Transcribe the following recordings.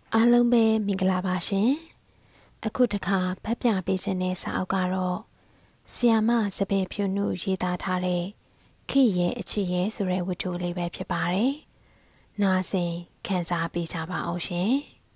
အားလုံးပဲမင်္ဂလာပါရှင်အခုတခါဖတ်ပြပေးခြင်းတဲ့စာအုပ်ကတော့ဆီယာမစပယ်ဖြူနုရေးသားထားတဲ့ခိရဲ့အချစ်ရဲ့ဆိုတဲ့ဝတ္ထုလေးပဲဖြစ်ပါတယ်နားဆင်ခန်းစားပေးကြပါအောင်ရှင်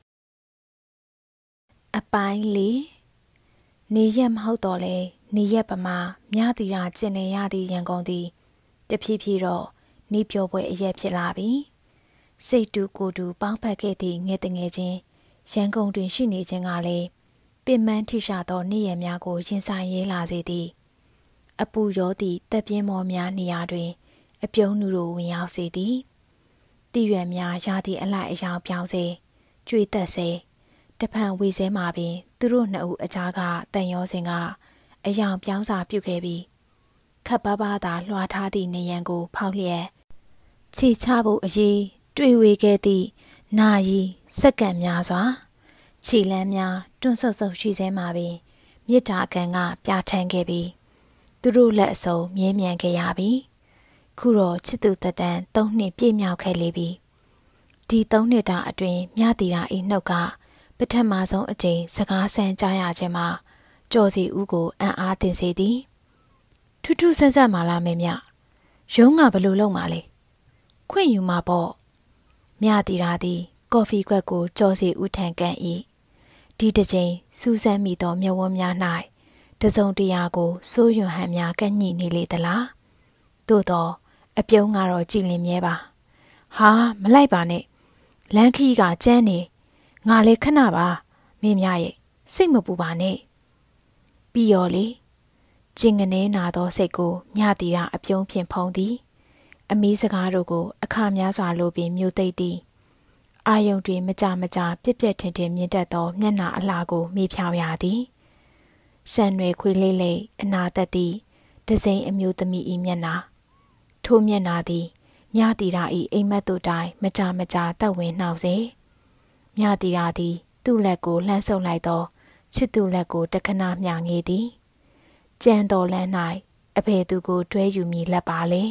အပိုင်းလေးနေရက်မဟုတ်တော့လေနေရက်ပမာမြသီရာကျင်နေရသည့်ရန်ကုန်သည်တဖြည်းဖြည်းတော့နေပျော်ပွဲအရက်ဖြစ်လာပြီစိတ်တူကိုယ်တူပေါင်းဖက်ခဲ့သည့်ငယ်တငယ်ချင်းရန်ကုန်တွင်ရှိနေခြင်းကလည်းပင်ပန်းထိရှာသောနေ့ရက်များကိုရင်ဆိုင်ရဲလာစေသည်အပူရောသည့်တပ်ပြင်းမော်များနေရာတွင်အပြုံးနူတို့ဝင်ရောက်စေသည်တည်ရွယ်များရာသည့်အလိုက်အယောင်ပြောင်းစေကြွေသက်စေတဖန်ဝေစဲမှာပင်သူတို့နှစ်ဦးအကြားကတန်ရောစင်ကအယောင်ပြောင်းစာပြုတ်ခဲ့ပြီးခပ်ပါးပါးသာလွှာထားသည့်နေရန်ကိုဖောက်လျက်ခြေချဖို့အရေးတွေ့ဝေခဲ့သည့်နာရီစက္ကန့်များစွာခြေလမ်းများတွန့်ဆုတ်ဆုတ်ရှိစဲမှာပင်မြစ်တာကန်ကပြဋ္ဌာန်းခဲ့ပြီးသူတို့လက်အစုံမြဲမြံခဲ့ရပြီခုတော့ချစ်သူတတန်3နှစ်ပြည့်မြောက်ခဲ့လေပြီဒီ3နှစ်တာအတွင်းမြသီရာ၏နှုတ်ကပထမဆုံးအကြိမ်စကားဆန်းကြားရခြင်းမှာကြော်စီဦးကိုအံ့အားသင့်စေသည်ထူးထူးဆန်းဆန်းမာလာမေမြရုံးကဘလို့လုံးပါလေခွင့်ယူမှာပေါ့မြသီရာသည်ကော်ဖီခွက်ကိုကြော်စီဦးထံကန်၏ဒီတစ်ချိန်စူးစမ်းမိသောမျက်ဝန်းများ၌တစုံတရာကိုစိုးရွံ့ဟန်များကန့်ညှိနေလေသလားသို့တော့အပြုံးကတော့ကြည်လင်မြဲပါဟာမလိုက်ပါနဲ့လမ်းခီးကကျန်းနေငါလည်းခဏပါမင်းများရဲ့စိတ်မပူပါနဲ့ပြီးရောလေကျင်ကနေနာသောစိတ်ကိုမြသီရာအပြုံးဖြင့်ဖုံးသည်အမီးစကားတို့ကိုအခါများစွာလိုပင်မြို့သိမ့်သည်အာယုံတွင်မကြမကြပြက်ပြက်ထင်ထင်မြင့်တက်သောမျက်နှာအလှကိုမေ့ဖြောင်ရသည်ဆန်ရွယ်ခွေးလေးလေးအနာသက်သည့်ဒဇိမ်အမျိုးသမီး၏မျက်နှာထိုမျက်နှာသည်မြသီရာ၏အိမ်မက်တို့တိုင်မကြမကြတက်ဝင်နှောက်စေမြသီရာသည်သူ့လက်ကိုလှမ်းဆုပ်လိုက်သောချစ်သူလက်ကိုတခဏမျှငေးသည်ကြံတော်လန်း၌အဖေသူကိုတွဲယူမိလက်ပါလေ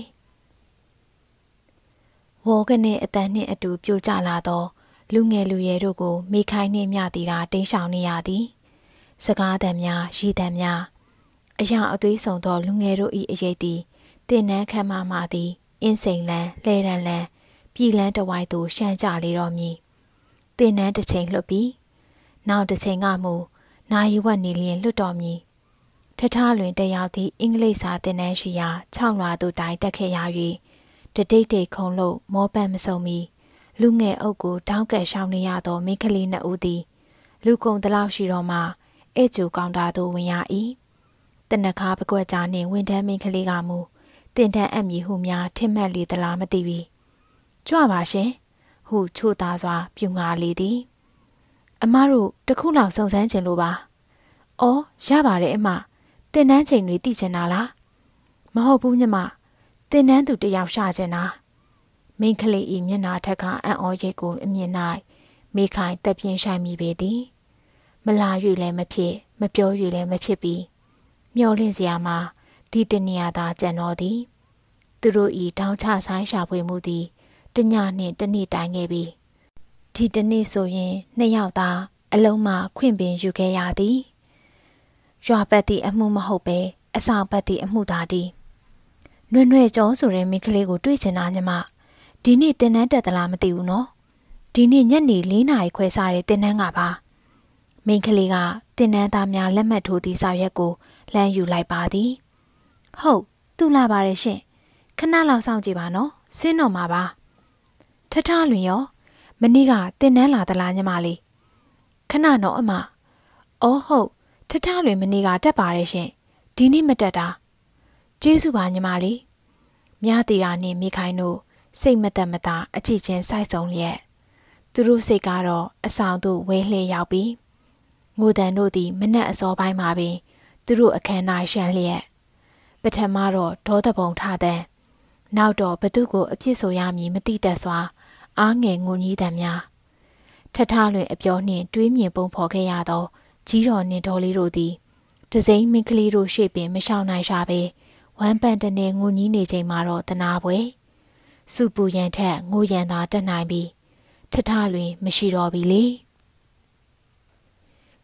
ဝေါကနေအတန်နှင့်အတူပြိုကျလာသောလူငယ်လူရဲတို့ကိုမိခိုင်းနှင့်မြသီရာတိမ်းရှောင်နေရသည်စကားသံများရည်သံများအရာအသွေးဆုံသောလူငယ်တို့၏အရေးသည်တင်နန်းခမ်းမမှသည်အင်းစိန်လန်းလှဲရန်လန်းပြည်လန်းတဝိုက်သို့ရှမ်းကြလေတော်မူတင်နန်းတစ်ချိန်လွတ်ပြီးနောက်တစ်ချိန်ကမူနာယီဝက်နေလျင်လွတ်တော်မူထထားလွင်တယောက်သည့်အင်္ဂလိပ်စာတင်နန်းရှိရာ6လွာသို့တိုင်တက်ခဲ့ရ၍တတိတ်တိတ်ခုံလို့မောပန့်မစုံမီလူငယ်အုပ်ကိုတောင်းကက်ရှောင်နေရသောမိန်းကလေးနှစ်ဦးသည်လူကုန်တလောက်ရှိတော့မှဧကျူကောင်တာသို့ဝင်ရ၏တနခါပကွက်ကြားနှင့်ဝန်ထမ်းမိန်းကလေးကမူတင်တန်းအပ်မည်ဟုများထင်မှတ်လေသလားမသိပြီကြွပါရှင်ဟုချို့သားစွာပြုငါလေသည်အမတို့တခုလောက်စုံစမ်းခြင်းလိုပါအော်ရပါတယ်အမတင်တန်းချိန်တွေသိချင်တာလားမဟုတ်ဘူးညမတင်တန်းသူတယောက်ရှာချင်တာမိန်းကလေး၏မျက်နှာထက်ကအံ့ဩရိတ်ကိုအမြင်၌မိခိုင်တက်ပြင်းဆိုင်မိပေသည်မလာ၍လည်းမဖြစ်မပြော၍လည်းမဖြစ်ပြီးမျောလင့်စရာမှာဒီတနေရာသာကြံတော်သည်သူတို့၏တောင်းချဆိုင်ရှာဖွေမှုသည်တညနှင့်တနေ့တိုင်ခဲ့ပြီဒီတနေ့ဆိုရင်နှစ်ယောက်သာအလုံးမှခွင့်ပင်ယူခဲ့ရသည်ရွာပတ်သည့်အမှုမဟုတ်ပဲအဆောင်ပတ်သည့်အမှုသာသည်နွဲ့နွဲ့ကျော်ဆိုတဲ့မိန်းကလေးကိုတွေ့ချင်တာညမဒီနေ့တင်နန်းတက်သလားမသိဘူးနော်ဒီနေ့ညနေ4 နာရီခွဲစားတဲ့တင်နန်းကပါမိန်းကလေးကတင်နန်းသားများလက်မှတ်ထိုးသည့်စာရွက်ကိုလှမ်းယူလိုက်ပါသည်ဟုတ်သူလာပါတယ်ရှင်ခဏလောက်စောင့်ကြည့်ပါနော်ဆင်းတော့မှာပါထထားလွင်ရောမနေ့ကတင်နန်းလာသလားညမလေးခဏတော့အမအော်ဟုတ်ထထားလွင်မနေ့ကတက်ပါတယ်ရှင်ဒီနေ့မတက်တာကျေးဇူးပါညီမလေးမြသီရာနှင့်မိခိုင်တို့စိတ်မသက်မသာအကြည့်ချင်းစိုက်ဆုံလျက်သူတို့စိတ်ကတော့အဆောင်သို့ဝဲလှည့်ရောက်ပြီးငိုတန်တို့သည်မနက်အစောပိုင်းမှာပင်သူတို့အခမ်းအနားရှမ်းလျက်ပထမတော့ဒေါသပုံထတဲ့နောက်တော့ဘသူကိုအပြစ်ဆိုရမည်မသိတတ်စွာအားငယ်ငုံကြီးတံများထထားလွင်အပြောနှင့်တွေးမြင်ပုံဖော်ခဲ့ရသောကြီးတော်နှင့်ဒေါ်လေးတို့သည်တစိမ့်မင်းကလေးတို့ရှေ့ပင်မရှောင်နိုင်ရှာပဲဝမ်းပန်တနေငိုကြီးနေချိန်မှာတော့တနာပွဲစုပူရန်ထက်ငိုရန်သာတက်နိုင်ပြီးထထားလွင်မရှိတော့ပြီလေ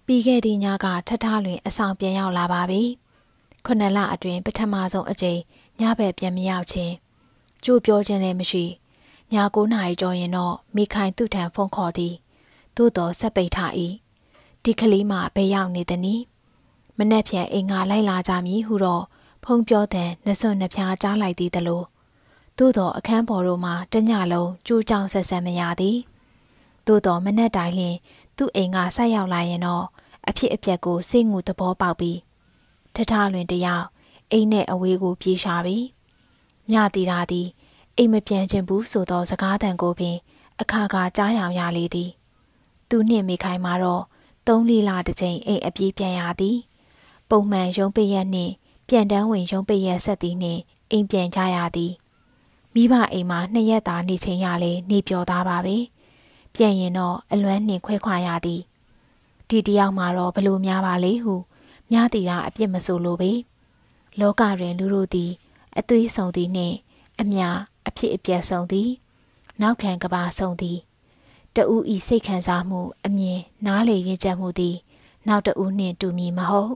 ပြီးခဲ့တဲ့ညကထထလွင်အဆောင်ပြန်ရောက်လာပါပြီခုနှစ်လအတွင်းပထမဆုံးအကြိမ်ညဘက်ပြန်မရောက်ခြင်းကြိုးပြောခြင်းလည်းမရှိည9 နာရီကျော်ရင်တော့မိခိုင်သူ့ထံဖုန်းခေါ်သည်သို့တော်ဆက်ပိတ်ထား၏ဒီကလေးမှဘယ်ရောက်နေသနည်းမနှက်ဖြန်အိမ်ငါလိုက်လာကြမည်ဟုတော့ဖုန်းပြောတဲ့နှစွန်းနှဖျားကြားလိုက်သည်တလို့သို့တော်အခန်းပေါ်တို့မှာတညလုံးကြိုးကြောင်ဆက်ဆက်မရသည်သို့တော်မနှက်တိုင်းလျှင်သူ့အိမ်ကဆက်ရောက်လာရင်တော့အဖြစ်အပျက်ကိုစိတ်ငူသဘောပေါက်ပြီးထထလွင်တယောက်အိမ်နဲ့အဝေးကိုပြေးရှာပြီးမြတီတာသည်အိမ်မပြန်ချင်ဘူးဆိုသောစကားသံကိုပင်အခါခါကြားရောင်ရလေသည်သူနှင့်မိခိုင်မှာတော့3-4 လတစ်ချိန်အိမ်အပြေးပြန်ရသည်ပုံမှန်ရုံးပိတ်ရက်နှင့်ပြန်တန်းဝင်ရုံးပိတ်ရက်ဆက်သည်နှင့်အိမ်ပြန်ကြရသည်မိဘအိမ်မှာ2 ရက်သာနေချင်းရလေနေပျော်သားပါပဲပြန်ရင်တော့အလွမ်းနှင့်ခွဲခွာရသည်ဒီတယောက်မှာတော့ဘလို့များပါလေဟုမြတီတာအပြစ်မဆိုလိုပေလောကတွင်လူတို့သည်အသွေးဆုံသည်နှင့်အမြအဖြစ်အပျက်ဆုံးသည်နောက်ခံကဘာဆုံးသည်တဦးဤစိတ်ခံစားမှုအမြင်နားလေရင်ချက်မှုသည်နောက်တဦးနှင့်တူမီမဟုတ်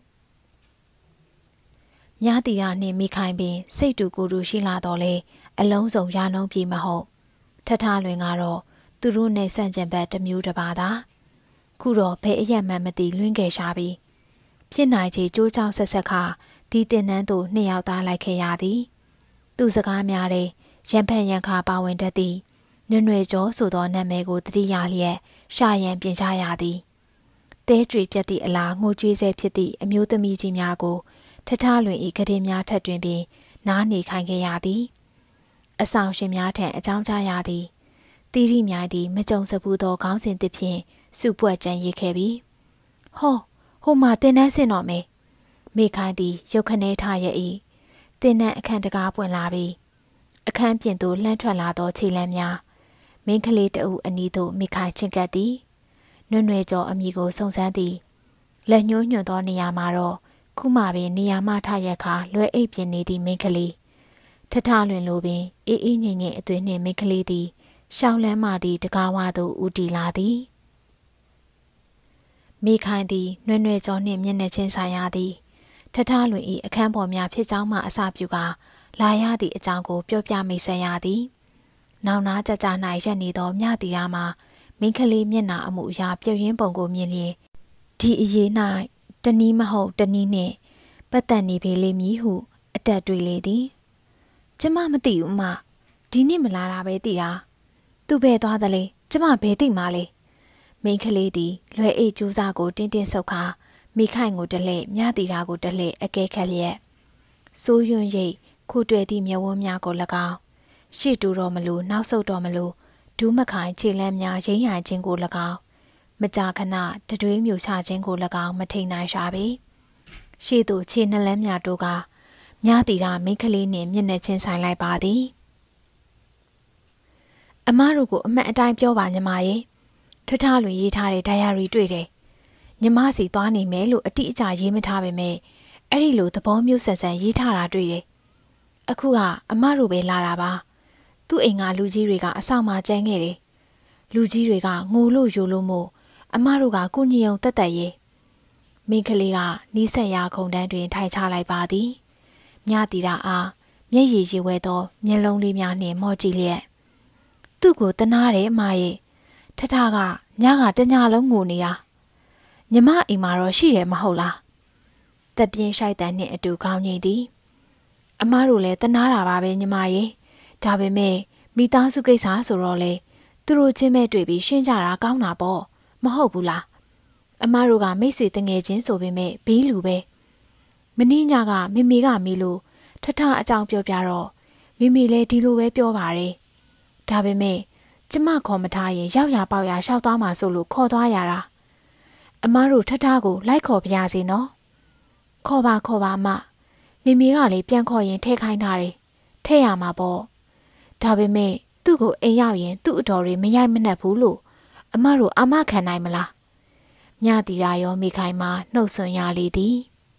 မြတီတာနှင့်မိခိုင်ပင်စိတ်တူကိုယ်တူရှိလာတော့လေအလုံးစုံရာနှုံးပြေမဟုတ်ထထလွင်ကတော့သူတို့နဲ့ဆန့်ကျင်ဘက်တစ်မျိုးတစ်ပါးသာခုတော့ဘယ်အရက်မှမသိလွင်းခဲ့ရှာပြီးဖြစ်နိုင်ချေကြိုးကြောင်ဆက်ဆက်ခါဒီတင်နန်းသို့2 ယောက်သားလိုက်ခဲ့ရသည်သူစကားများတဲ့ရံဖန်ရံခါပါဝင်တတ်သည်နွယ်ကျော်ဆိုသောနာမည်ကိုတတိယလျက်ရှာရန်ပြင်ချရသည်တဲကြွေပြတ်သည့်အလားငိုကြွေးဆဲဖြစ်သည့်အမျိုးသမီးကြီးများကိုထထလွင်ဤကတဲ့များထက်တွင်ပင်နားနေခိုင်းခဲ့ရသည်အဆောင်ရှင်များထံအကြောင်းကြားရသည်တီရီမြိုင်သည်မကြုံစဘူးသောခေါင်းစဉ်တစ်ဖြင့်စုပွက်ကြံရစ်ခဲ့ပြီးဟောဟိုမှာတင်နှန်းစင်တော့မေမိခိုင်သည်ရုတ်ခနဲထားရဲ့၏တင်နှန်းအခန်းတကားပွင့်လာပြီးအခန်းပြင်သို့လှမ်းထွက်လာသောခြေလမ်းများမင်းကလေးတအုပ်အနီးသို့မိခိုင်ချင့်ကပ်သည်နွယ်ကျော်အမိကိုစုံစမ်းသည်လက်ညှိုးညွှန်သောနေရာမှာတော့ခုမှပင်နေရာမှထရက်ခါလွယ်အိပ်ပြင်နေသည့်မိန်းကလေးထထလွင်လိုပင်အေးအေးငြိမ်ငြိမ်အသွေးနှင့်မိန်းကလေးသည်ရှောင်းလန်းမှသည်တကားဝါသို့ဦးတည်လာသည်မိခိုင်သည်နွယ်ကျော်နှင့်မျက်နှာချင်းဆိုင်ရသည်ထထလွင်၏အခန်းပေါ်များဖြစ်ကြောင်းမှအစပြုကာလာရသည့်အကြောင်းကိုပြောပြမိတ်ဆက်ရသည်နောက်နာကြကြ၌ရက်နေသောမြတီရာမှာမိန်းကလေးမျက်နှာအမှုအရာပြုတ်ရင်းပုံကိုမြင်လျင်ဒီအရေး၌တနည်းမဟုတ်တနည်းနှင့်ပတ်သက်နေပေလိမ့်မည်ဟုအတက်တွေးလေသည်ကျမမသိဘူးအမဒီနေ့မလာတာပဲသိတာသူဘယ်သွားသလဲကျမဘယ်သိမှလဲမိန်းကလေးသည်လွယ်အိတ်ကျူးစားကိုတင်းတင်းဆုပ်ခါမိခိုင်ကိုတလှည့်မြတီရာကိုတလှည့်အကဲခတ်လျက်စိုးရွံ့ရိပ်ခိုးတွေ့သည့်မျက်ဝန်းများကို၎င်းရှေ့တူတော့မလို့နောက်ဆုတ်တော့မလို့ဒူးမခိုင်ခြေလမ်းများရိမ့်ဟန်ခြင်းကို၎င်းမကြာခဏတတွေးမြူချခြင်းကို၎င်းမထိန်နိုင်ရှာပေရှေ့သို့ခြေနှလက်များတို့ကမြတီရာမိန်းကလေးနှင့်မျက်နှာချင်းဆိုင်လိုက်ပါသည်အမတို့ကိုအမှန်အတိုင်းပြောပါညီမရေထထလွင်ရေးထားတဲ့ဒိုင်ယာရီတွေ့တယ်ညီမစီသွားနေမယ်လို့အတိအကျရေးမထားပေမဲ့အဲ့ဒီလိုသဘောမျိုးဆန်ဆန်ရေးထားတာတွေ့တယ်အခုကအမတို့ပဲလာတာပါသူ့အိမ်ကလူကြီးတွေကအဆောင်မှာကျန်းခဲ့တယ်လူကြီးတွေကငိုလို့ယိုလို့မို့အမတို့ကကုညုံတက်တက်ရေးမိန်းကလေးကနီးစက်ရာခုံတန်းတွင်ထိုင်ချလိုက်ပါသည်မြတီတာအားမျက်ရည်ရွယ်သောမျက်လုံးလေးများနှင့်မော့ကြည့်လျက်သူ့ကိုတနာတယ်အမရဲ့ထထကညကတညလုံးငိုနေတာညီမအိမ်မှာတော့ရှိတယ်မဟုတ်လားတက်ပြင်းရှိုက်တန်နှင့်အတူခေါင်းငိမ့်သည်အမတို့လည်းတနာတာပါပဲညီမရေဒါပေမဲ့မိသားစုကိစ္စဆိုတော့လေသူတို့ချင်းမဲ့တွေ့ပြီးရှင်းကြတာကောင်းတာပေါ့မဟုတ်ဘူးလားအမတို့ကမိတ်ဆွေတငယ်ချင်းဆိုပေမဲ့ဘီးလူပဲမင်းညကမိမိကမိလို့ထထအကြောင်းပြောပြတော့မိမိလည်းဒီလိုပဲပြောပါတယ်ဒါပေမဲ့ကျမခေါ်မထားရင်ရောက်ရပေါက်ရရှောက်သွားမှာဆိုလို့ခေါ်သွားရတာအမတို့ထထကိုလိုက်ခေါ်ပြရစီနော်ခေါ်ပါအမမိမိကလည်းပြန်ခေါ်ရင်ထဲခိုင်းထားတယ်ထဲရမှာပေါ့ဒါပေမဲ့သူ့ကိုအိမ်ရောက်ရင်သူ့အတော်တွေမရိုက်မနှက်ဘူးလို့အမတို့အာမခံနိုင်မလားမြတီရာရောမိခိုင်မှာနှုတ်ဆွရလေသည်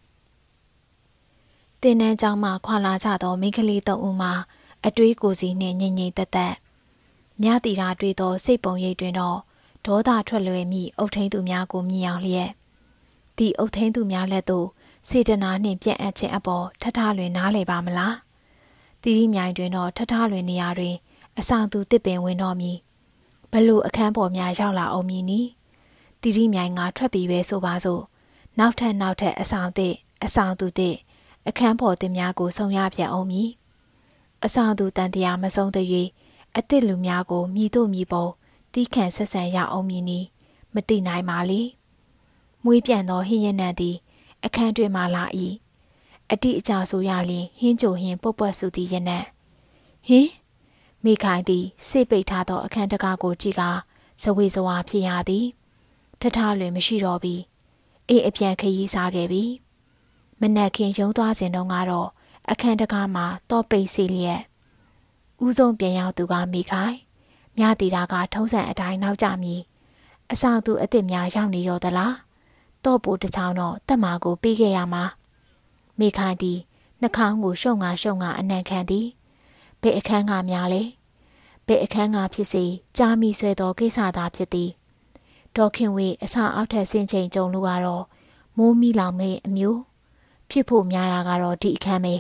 တင်နန်းကျောင်းမှခွာလာကြသောမိန်းကလေး3 ဦးမှာအတွေးကိုစီနှင့်ငြိမ်ငြိမ်သက်သက်မြတီရာတွေ့သောစိတ်ပုံရိပ်တွင်တော့ဒေါသထွက်လွယ်မိအုတ်ထိန်သူများကိုမြင်အောင်လျက်ဒီအုတ်ထင်းသူများလက်သို့စေတနာနှင့်ပြည့်အပ်ခြင်းအပေါ်ထထလွင်နားလည်ပါမလားတီတီမြိုင်တွင်တော့ထထလွင်နေရာတွင်အဆောင်သူတစ်ပင်ဝင်တော်မူဘလို့အခန်းပေါ်များရောက်လာအောင်မည်နီတီတီမြိုင်ကထွက်ပြီးပဲဆိုပါစို့နောက်ထပ်အဆောင်သူတစ်အခန်းပေါ်တင်များကိုဆုံရပြအောင်မည်အဆောင်သူတန်တရားမဆုံးသေး၍အသစ်လူများကိုမြည်တို့မြည်ပုံတီးခန့်ဆက်ဆံရအောင်မည်နီမတိနိုင်ပါလေမွေးပြန်သောဟင်းရနံသည်အခန်းတွင်မှလာ၏အတိအကျဆိုရလျင်ဟင်းကြိုဟင်းပုတ်ပွက်စုသည်ရနံဟင်းမိခိုင်သည်စိတ်ပိတ်ထားသောအခန်းတကားကိုကြည့်ကာဇဝေဇဝါဖြစ်ရသည်ထထလွင်မရှိတော့ပြီအေးအပြန်ခရီးစားခဲ့ပြီမနက်ခင်းရုံးသွားစဉ်တုန်းကတော့အခန်းတကားမှာတော့ပိတ်စီလျက်ဦးဆုံးပြန်ရောက်သူကမိခိုင်မြတီတာကထုံးစံအတိုင်းနောက်ကြမည်အဆောင်သူအစ်စ်များရောက်နေရောသလားတော့ပိုတစ်ချောင်းတော့တက်မာကိုပြီးခဲ့ရမှာမိခိုင်သည်နှာခေါင်းကိုရှုံငါအနံ့ခံသည်ဘယ်အခန်းကများလဲဘယ်အခန်းကဖြစ်စေကြားမိဆွဲသောကိစ္စသာဖြစ်သည်ဒေါခင်ဝေအဆောင်အောက်ထက်ဆင်းချိန်ကြုံလို့ကတော့မိုးမီလောင်မေးအမျိုးဖြစ်ဖို့များတာကတော့ဒီအခန်းပဲ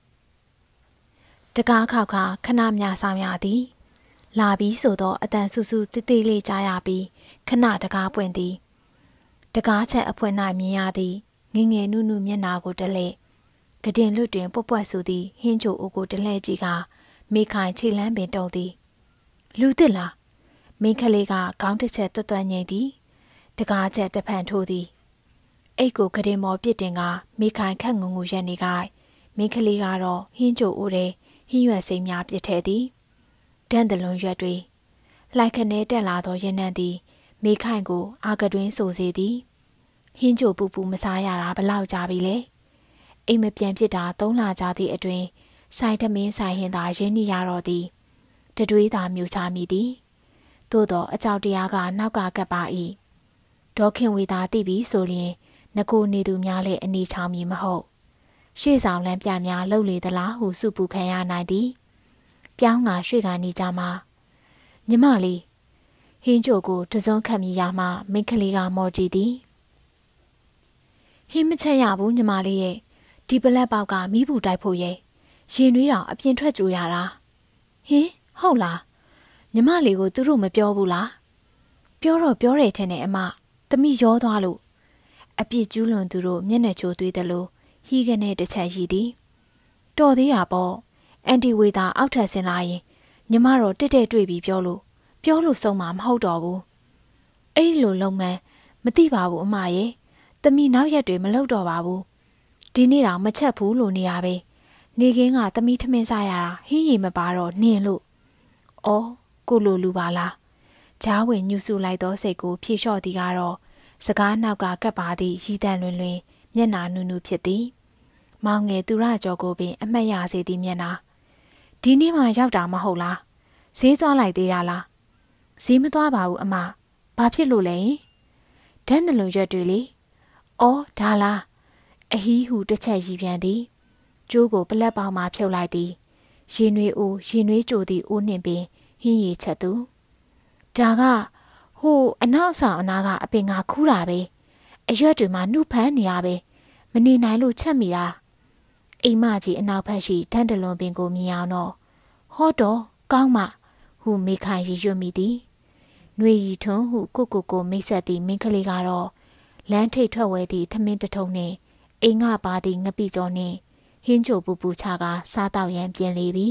တကားခောက်ခါခဏမြဆောင်ရသည်လာပြီးဆိုတော့အတန်ဆူဆူတိတိလေးကြားရပြီးခဏတကားပွင့်သည်တကားချက်အဖွင့်၌မြင်ရသည်ငငယ်နုနုမျက်နာကိုတလဲကတင်လွတ်တွင်ပွက်ပွက်ဆူသည်ဟင်းချိုအိုကိုတလဲကြည့်ကမိခိုင်ခြေလမ်းပင်တုံသည်လူသစ်လားမိခလေးကခေါင်းတစ်ချက်တွတ်တွတ်ငိမ့်သည်တကားချက်တဖန်ထိုးသည်အိတ်ကိုကတင်မော်ပြစ်တင်ကမိခိုင်ခက်ငုံငူရက်နေကမိခလေးကတော့ဟင်းချိုအိုတဲ့ဟင်းရွက်စိမ်းများပြစ်ထဲသည်ဒန့်တလွန်ရွက်တွေလိုက်ခနဲတက်လာသောရနံ့သည်မိခိုင်ကိုအာကတွင်ဆိုစေသည်ဟင်းချိုပူပူမစားရတာဘလောက်ကြပြီလဲအိမ်မပြန်ဖြစ်တာ3 လကြာသည့်အတွင်းဆိုင်သမင်းဆိုင်ဟင်သာရင်းနှီးရတော့သည်တတွေးသာမြူချမိသည်သို့တော့အကြောက်တရားကနောက်ကကပ်ပါ၏ဒေါခင်ဝေသာသိပြီဆိုလျင်ငကိုနေသူများလည်းအနေချောင်းမည်မဟုတ်ရှေ့ဆောင်လမ်းပြများလှုပ်လေသလားဟုစုပူခံရနိုင်သည်ပြောင်းကရွှေကနေကြမှာညီမလေးဟင်းချိုကိုတစုံခတ်မိရမှမိန်းကလေးကမော်ကြည့်သည်ဟင်းမချက်ရဘူးညီမလေးရဲ့ဒီပလက်ပေါက်ကမိဘူးတိုက်ဖို့ရဲ့ရင်နှွေးတောင်အပြင်ထွက်ကြိုရတာဟင်းဟုတ်လားညီမလေးကိုသူတို့မပြောဘူးလားပြောတော့ပြောတယ်ထင်တယ်အမသမီးရောသွားလို့အပြစ်ကျူးလွန်သူတို့မျက်နှာချိုသွေးတယ်လို့ဟီးကနေတစ်ချက်ရှိသည်တော်သေးတာပေါ့အန်တီဝေသာအောက်ထပ်ဆင်းလာရင်ညီမတော့တက်တွေ့ပြီးပြောလို့ဆုံးမှာမဟုတ်တော့ဘူးအဲ့ဒီလိုလုံမှန်မသိပါဘူးအမရဲ့သမီးနောက်ရက်တွေမလုပ်တော့ပါဘူးဒီနေ့တော့မချက်ဘူးလို့နေရပဲနေခင်းကသမီးထမင်းစားရတာဟင်းရီမပါတော့နင်းလို့အော်ကိုလိုလူပါလားဂျားဝင်ညှူဆူလိုက်သောစိတ်ကိုဖြေလျှော့သည်ကတော့စကားနောက်ကကပ်ပါသည့်ရီတန်လွင်မျက်နာနုနုဖြစ်သည်မောင်ငယ်သူရကျော်ကိုပင်အမှတ်ရစေသည်မျက်နာဒီနေ့မှရောက်တာမဟုတ်လားဈေးသွားလိုက်သေးရလားဈေးမသွားပါဘူးအမဘာဖြစ်လို့လဲဒန်းတလွန်ရွက်တွေလေအော်ဒါလားအဟီးဟူတစ်ချက်ရီပြန်သည်ကျိုးကိုပလက်ပေါင်းမှဖြုတ်လိုက်သည်ရင်နွေးကြိုသည်အိုးနှင့်ပင်ဟင်းရီချက်သူဒါကဟိုအနောက်ဆောင်အနာကအပင်ကခူးတာပဲအရွက်တွေမှာနှုတ်ဖမ်းနေရပဲမနေနိုင်လို့ချက်မိတာအိမ်မကြီးအနောက်ဘက်ရှိတန်းတလွန်ပင်ကိုမြင်အောင်တော့ဟောတော့ကောင်းမှဟုမိခိုင်ရီရွတ်မိသည်နှွေရီထွန်းဟုကိုမိတ်ဆက်သည်မင်းကလေးကတော့လမ်းထိပ်ထွက်ဝဲသည့်ထမင်းတထုံနှင့်အိမ်ငါပါသည့်ငပိကျော်နှင့်ဟင်းချိုပူပူချကာစားတော့ရန်ပြင်လေပြီ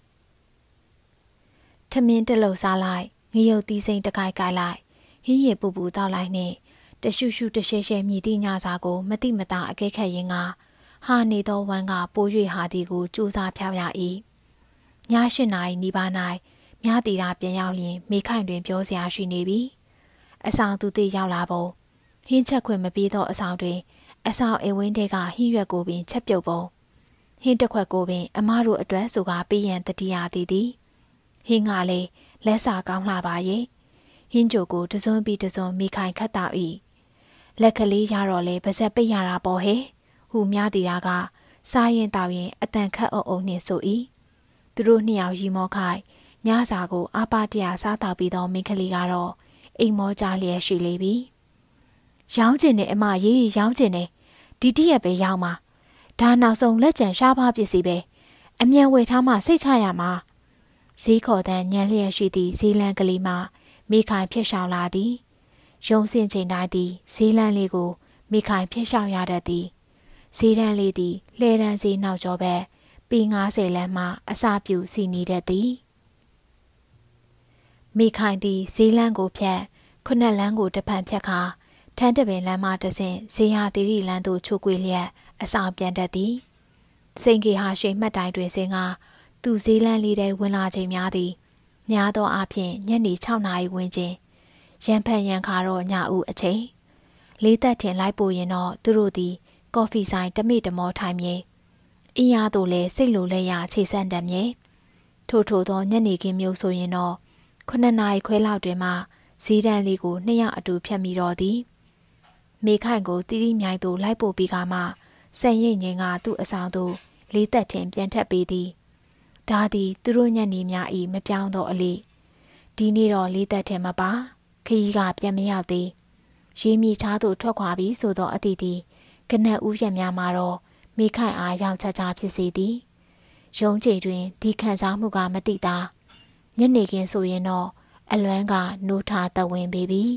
ထမင်းတလုံးစားလိုက်ငရုတ်သီးစိမ့်တကိုက်ကိုက်လိုက်ဟင်းရည်ပူပူတောက်လိုက်နှင့်တရှုရှုတရှဲရှဲမြည်သည့်ညစာကိုမတိမတာအကဲခတ်ရင်းကဟာနေသောဝမ်းကပိုး၍ဟာသည်ကိုကြိုးစားဖြောက်ရ၏ည8 နာရီနီးပါး၌မြတီတာပြန်ရောက်လျင်မိခိုင်တွင်ပြောစရာရှိနေပြီအဆောင်သူတိရောက်လာပုံဟင်းချက်ခွင့်မပေးသောအဆောင်တွင်အဆောင်အိမ်ဝင်းထဲကဟင်းရွက်ကိုပင်ချက်ပြုတ်ပုံဟင်းတစ်ခွက်ကိုပင်အမတို့အတွက်ဆိုကာပေးရန်တတိယသည်ဟင်းကလည်းလက်စာကောင်းလှပါရဲ့ဟင်းကြိုကိုတစွန်းပြီးတစွန်းမိခိုင်ခတ်တောက်၏လက်ကလေးရတော့လေပါဇက်ပိတ်ရတာပေါ့ဟဲ့ဟုမြတီတာကစားရင်တောက်ရင်အတန်ခတ်အုံနှင့်ဆို၏သူတို့နှစ်ယောက်ရီမောခိုင်ညစာကိုအပါတရစားတောက်ပြီးသောမိန်းကလေးကတော့အိမ်မောကြလျက်ရှိလေပြီရောင်းကျင်နေအမကြီးရောင်းကျင်နေဒီတရက်ပဲရောင်းမှာဒါနောက်ဆုံးလက်ကျန်ရှားပါပစ္စည်းပဲအမြန်ဝယ်ထားမှစိတ်ချရမှာဈေးခေါ်တဲ့ညံလျက်ရှိသည့်ဈေးလန်းကလေးမှမိခိုင်ဖျက်ရှောင်လာသည်ရုံးစင်ချိန်တိုင်းသည်ဈေးလန်းလေးကိုမိခိုင်ဖျက်ရှောင်ရတတ်သည်ဈေးတန်းလေးသည်လှဲတန်းဈေးနောက်ကျောဘက်ပေ90လမ်းမှအစပြုစီနေတတ်သည်မိခိုင်သည်ဈေးလန်းကိုဖြတ်ခုနှစ်လမ်းကိုတစ်ဖက်ဖြတ်ခါထန်းတပင်လမ်းမှတဆင့်ဈေးဟာသီရိလမ်းသို့ချိုးကွေလျက်အဆောင်ပြန်တတ်သည်စိန်ကေဟာရွှေမှတ်တိုင်တွင်စင်ကသူဈေးလန်းလေးထဲဝင်လာချိန်များသည်များသောအားဖြင့်ညနေ6နာရီဝန်းကျင်ရန်ဖန်ရန်ခါတော့ညဦးအချိန်လေးသက်ထင်လိုက်ပို့ရင်တော့သူတို့သည်ကော်ဖီဆိုင်တမိတမောထိုင်မြေအင်းရတို့လည်းစိတ်လိုလဲရခြေဆန့်တတ်မြေထို့သောညနေခင်းမျိုးဆိုရင်တော့9နာရီခွဲလောက်တွင်မှဈေးတန်းလေးကို2ယောက်အတူဖြတ်မိတော့သည်မိခိုင်ကိုတီးတီးမြိုင်သို့လိုက်ပို့ပြီးကမှဆန်ရိတ်ငင်းကသူ့အဆောင်သို့လေးသက်ထင်ပြန်ထက်ပေးသည်ဒါသည်သူတို့ညနေများ၏မပြောင်းတော့အလေဒီနေ့တော့လေးသက်ထင်မပါခရီးကပြန်မရောက်သေးရေမြေချားသို့ထွက်ခွာပြီးဆိုတော့အတီးသည်ကနက်ဦးရက်များမှာတော့မိခိုင်အားရောက်ချချဖြစ်စေသည်ရုံးချိန်တွင်ဒီခံစားမှုကမတိတာညနေခင်းဆိုရင်တော့အလွမ်းကနိုးထသဝင်ပေပြီ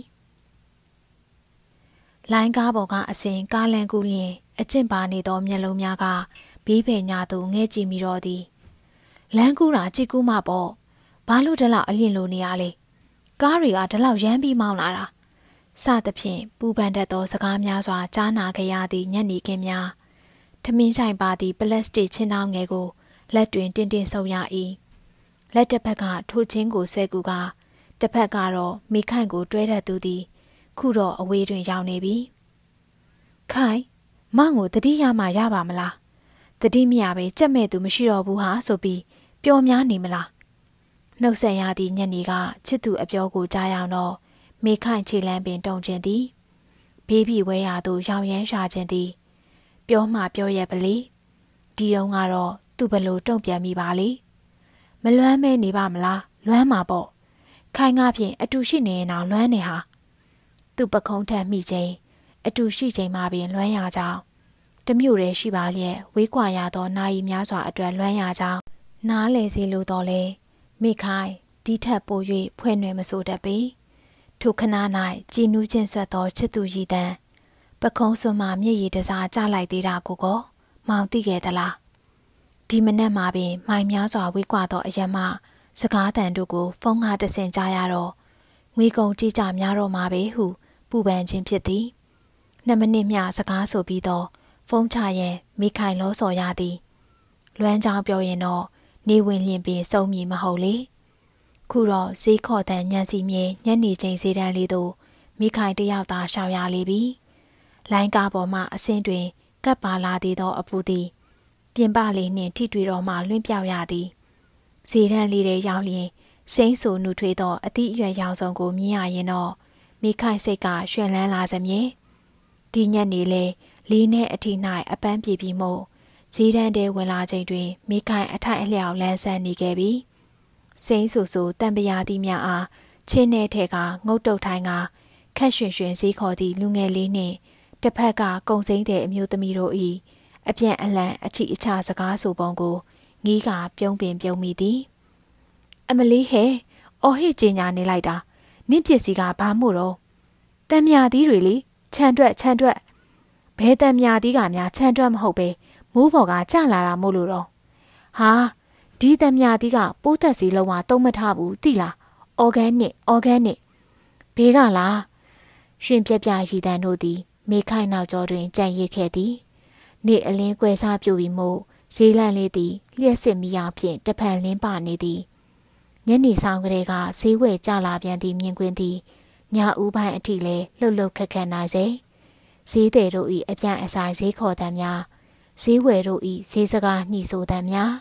လိုင်းကားပေါ်ကအစဉ်ကားလန်ကူးလျင်အကျင့်ပါနေသောမျက်လုံးများကဘေးပင်ညာသို့ငဲ့ကြည့်မိတော့သည်လမ်းကူးတာကြည့်ကူးမှပေါ့ဘာလို့ဒီလောက်အလျင်လိုနေရလဲကားတွေကဒီလောက်ရမ်းပြီးမောင်းလာတာစသဖြင့်ပူပန်တတ်သောစကားများစွာကြားနာကြရသည့်ညနေခင်းများထမင်းဆိုင်ပါသည့်ပလတ်စတစ်ချင်းတောင်းငယ်ကိုလက်တွင်တင်းတင်းဆုပ်ရ၏လက်တစ်ဖက်ကထိုးချင်းကိုဆွဲကူကတစ်ဖက်ကတော့မိခိုင်ကိုတွဲတတ်သူသည်ခုတော့အဝေးတွင်ရောက်နေပြီခိုင်မောင်ကိုတတိယမှရပါမလားတတိမရပဲကြက်မဲ့သူမရှိတော့ဘူးဟာဆိုပြီးပျော်များနေမလားနှုတ်ဆက်ရသည့်ညနေကချစ်သူအပြောကိုကြားရောက်တော့မိခိုင်ခြေလမ်းပင်တုံခြင်းသည်ဘေးပြီးဝဲရသို့ရောင်ရမ်းရှာခြင်းသည်ပြောမှပြောရပလေဒီတုန်းကတော့သူဘလို့တုံ့ပြန်မိပါလေမလွမ်းမဲနေပါမလားလွမ်းမှာပေါ့ခိုင်ငါဖြင့်အတူရှိနေရင်တော့လွမ်းနေဟာသူပခုံးထက်မိခြင်းအတူရှိခြင်းမှပင်လွမ်းရကြောင်းတမျိုးတည်းရှိပါလျက်ဝေးကွာရသောနာရီများစွာအတွက်လွမ်းရကြောင်းနားလေစီလိုတော့လေမိခိုင်ဒီထက်ပို၍ဖွဲ့နွယ်မဆိုတတ်ပေထိုခဏ၌ကြည်နူးချင်းဆွတ်သောချစ်သူရည်တန်းပခုံးစွန်မှမျက်ရည်တစားကျလိုက်သေးတာကိုမောင်သိခဲ့သလားဒီမနက်မှာပင်မိုင်များစွာဝေးကွာသောအရက်မှစကားတန်တို့ကိုဖုန်းကားတဆင့်ကြားရတော့ငွေကုန်ကြည့်ကြများတော့မှာပဲဟုပူပန်ခြင်းဖြစ်သည်2မိနစ်မျှစကားဆိုပြီးတော့ဖုန်းချရင်မိခိုင်လောစော်ရသည်လွမ်းကြောင်ပြောရင်တော့နေဝင်လျင်ပင်စုံမည်မဟုတ်လေခုတော့ဈေးခေါ်တဲ့ညံစီမြေညနေချိန်ဈေးတန်းလေးသို့မိခိုင်တယောက်သာရှောင်ရလေပြီလိုင်းကားပေါ်မှအဆင်းတွင်ကပ်ပါလာသေးသောအပူသည်ပြင်ပလေးနှင့်ထိတွေ့တော်မှလွင့်ပြောက်ရသည်ဈေးတန်းလေးထဲရောက်လျင်စိမ့်ဆူနှုထွေးသောအသည့်အရွယ်ရောင်စုံကိုမြင်ရရင်တော့မိခိုင်စိတ်ကရွှင်လန်းလာစမြဲဒီညနေလေလေးနဲ့အထိ၌အပန်းပြေပြီးမို့ဈေးတန်းထဲဝင်လာချိန်တွင်မိခိုင်အထိုက်အလျောက်လန်းဆန်းနေခဲ့ပြီစိမ့်ဆူဆူတံပရာသီးများအားချင်းထဲထဲကငုတ်တုတ်ထိုင်းကခက်ရွှင်ရွှင်ဈေးခေါ်သည့်လူငယ်လေးနှင့်တစ်ဖက်ကကုံစိမ့်တဲ့အမျိုးသမီးတို့၏အပြန်အလှန်အချီအချစကားဆိုပုံကိုငီးကပြုံးပင်ပြုံးမိသည်အမလေးဟဲအော်ဟစ်ကြင်ညာနေလိုက်တာနင့်ပစ္စည်းကဘာမို့တော့တံမြာသီးတွေလေခြံတွက်ဘဲတံမြာသီးကများခြံတွက်မဟုတ်ပဲမိုးပေါ်ကကျလာတာမို့လို့တော့ဟာဒီတံမြာသီးကပိုးသက်စီလုံးဝတုံးမထဘူးသိလားအော်ဂန်နစ်ဘေးကလားရှင်ပြပြရည်တန်းတို့သည်မေခိုင်နောက်ကျောတွင်ကြံ့ရစ်ခဲ့သည်နေအလင်းကွယ်စားပြူပြီးမို့ဈေးလန့်လေးသည်လျှက်စစ်မီးအောင်ဖြင့်တဖန်လင်းပါနေသည်ညနေဆောင်ကလေးကဈေးဝယ်ကြလာပြန်သည့်မြင်ကွင်းသည်ညဦးပိုင်းအထိလည်းလှုပ်လှုပ်ခက်ခက်နိုင်စေဈေးသည်တို့၏အပြန့်အဆိုင်ဈေးခေါ်တမ်းများဈေးဝယ်တို့၏ဈေးစကားညှိဆိုတမ်းများ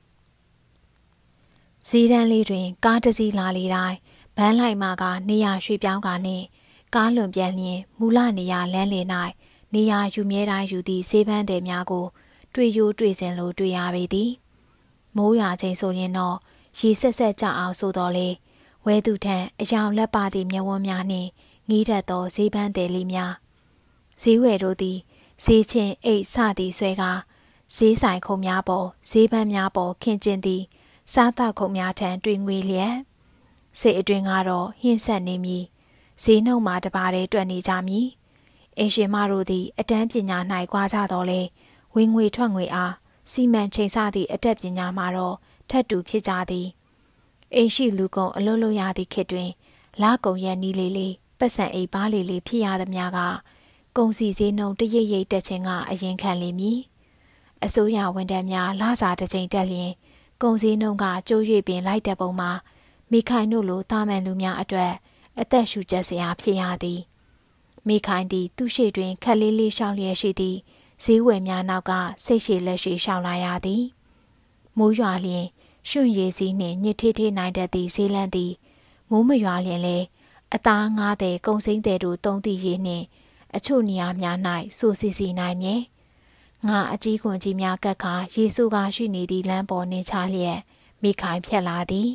ဈေးတန်းလေးတွင်ကားတစ်စီးလာလေတိုင်းဗန်းလိုက်မှကနေရာရွှေ့ပြောင်းကနှင့်ကားလွန်ပြန်လျင်မူလနေရာလမ်းလေ၌နေရာယူမြဲတိုင်းယူသည့်ဈေးပန်းသည်များကိုတွေ့ရိုးတွေ့စဉ်လိုတွေ့ရပေသည်မိုးရွာချိန်ဆိုရင်တော့ရေဆက်ဆက်ကြအောင်ဆိုတော်လေဝဲသူထံအယောင်လက်ပါသည့်မျက်ဝန်းများနှင့်ငီးတတ်သောဈေးပန်းသည်လေးများဈေးဝယ်တို့သည်ဈေးချင်းအိတ်စသည်ဆွဲကဈေးဆိုင်ခုံများပေါ်ဈေးပန်းများပေါ်ခင်းကျင်းသည်စားသောက်ခုံများထံတွင်ငွေလျက်စိတ်အတွင်းကတော့ဟင်းဆက်နေမည်ဈေးနှုန်းမှာတပါးတည်းတွက်နေကြမည်အိမ်ရှင်မတို့သည်အတန်းပညာ၌ကွာကြတော်လဲဝင်ငွေထွက်ငွေအားစီမံချိန်ဆသည့်အတတ်ပညာမှာတော့ထက်တူဖြစ်ကြသည်အိမ်ရှိလူကုန်အလုပ်လုပ်ရသည့်ခေတ်တွင်လကုံရက်နီးလေးလေးပတ်စံအိပ်ပါးလေးလေးဖြစ်ရသည်များကကုန်စည်စည်းနှုန်းတရိပ်ရိပ်တက်ခြင်းကအရင်ခံလိမ့်မည်အစိုးရဝန်ထမ်းများလစာတစ်ကြိမ်တက်လျင်ကုန်စည်နှုန်းကကျိုး၍ပင်လိုက်တဲ့ပုံမှာမိခိုင်တို့လိုတာမန်လူများအတွက်အသက်ရှူကျက်စရာဖြစ်ရသည်မိခိုင်သည်သူ့ရှိတွင်ခက်လေးလေးရှောက်လျက်ရှိသည်ဈေးဝယ်များနောက်ကစိတ်ရှည်လက်ရှည်ရှောက်လာရသည်မိုးရွာလျင်ရွှွန့်ရည်စည်းနှင့်ညစ်ထေးထေးနိုင်တတ်သည့်ဈေးလန်းသည်မိုးမရွာလျင်လည်းအသားငါးတဲ့ကုံစိမ့်တဲ့တို့သုံးသည့်ရည်နှင့်အချို့နေရာများ၌စိုးစီစီနိုင်မည်ငါအကြီးခွန်ကြီးများကပ်ခါရေဆိုးကားရှိနေသည့်လမ်းပေါ်နှင်ချလျက်မိခိုင်ဖြတ်လာသည်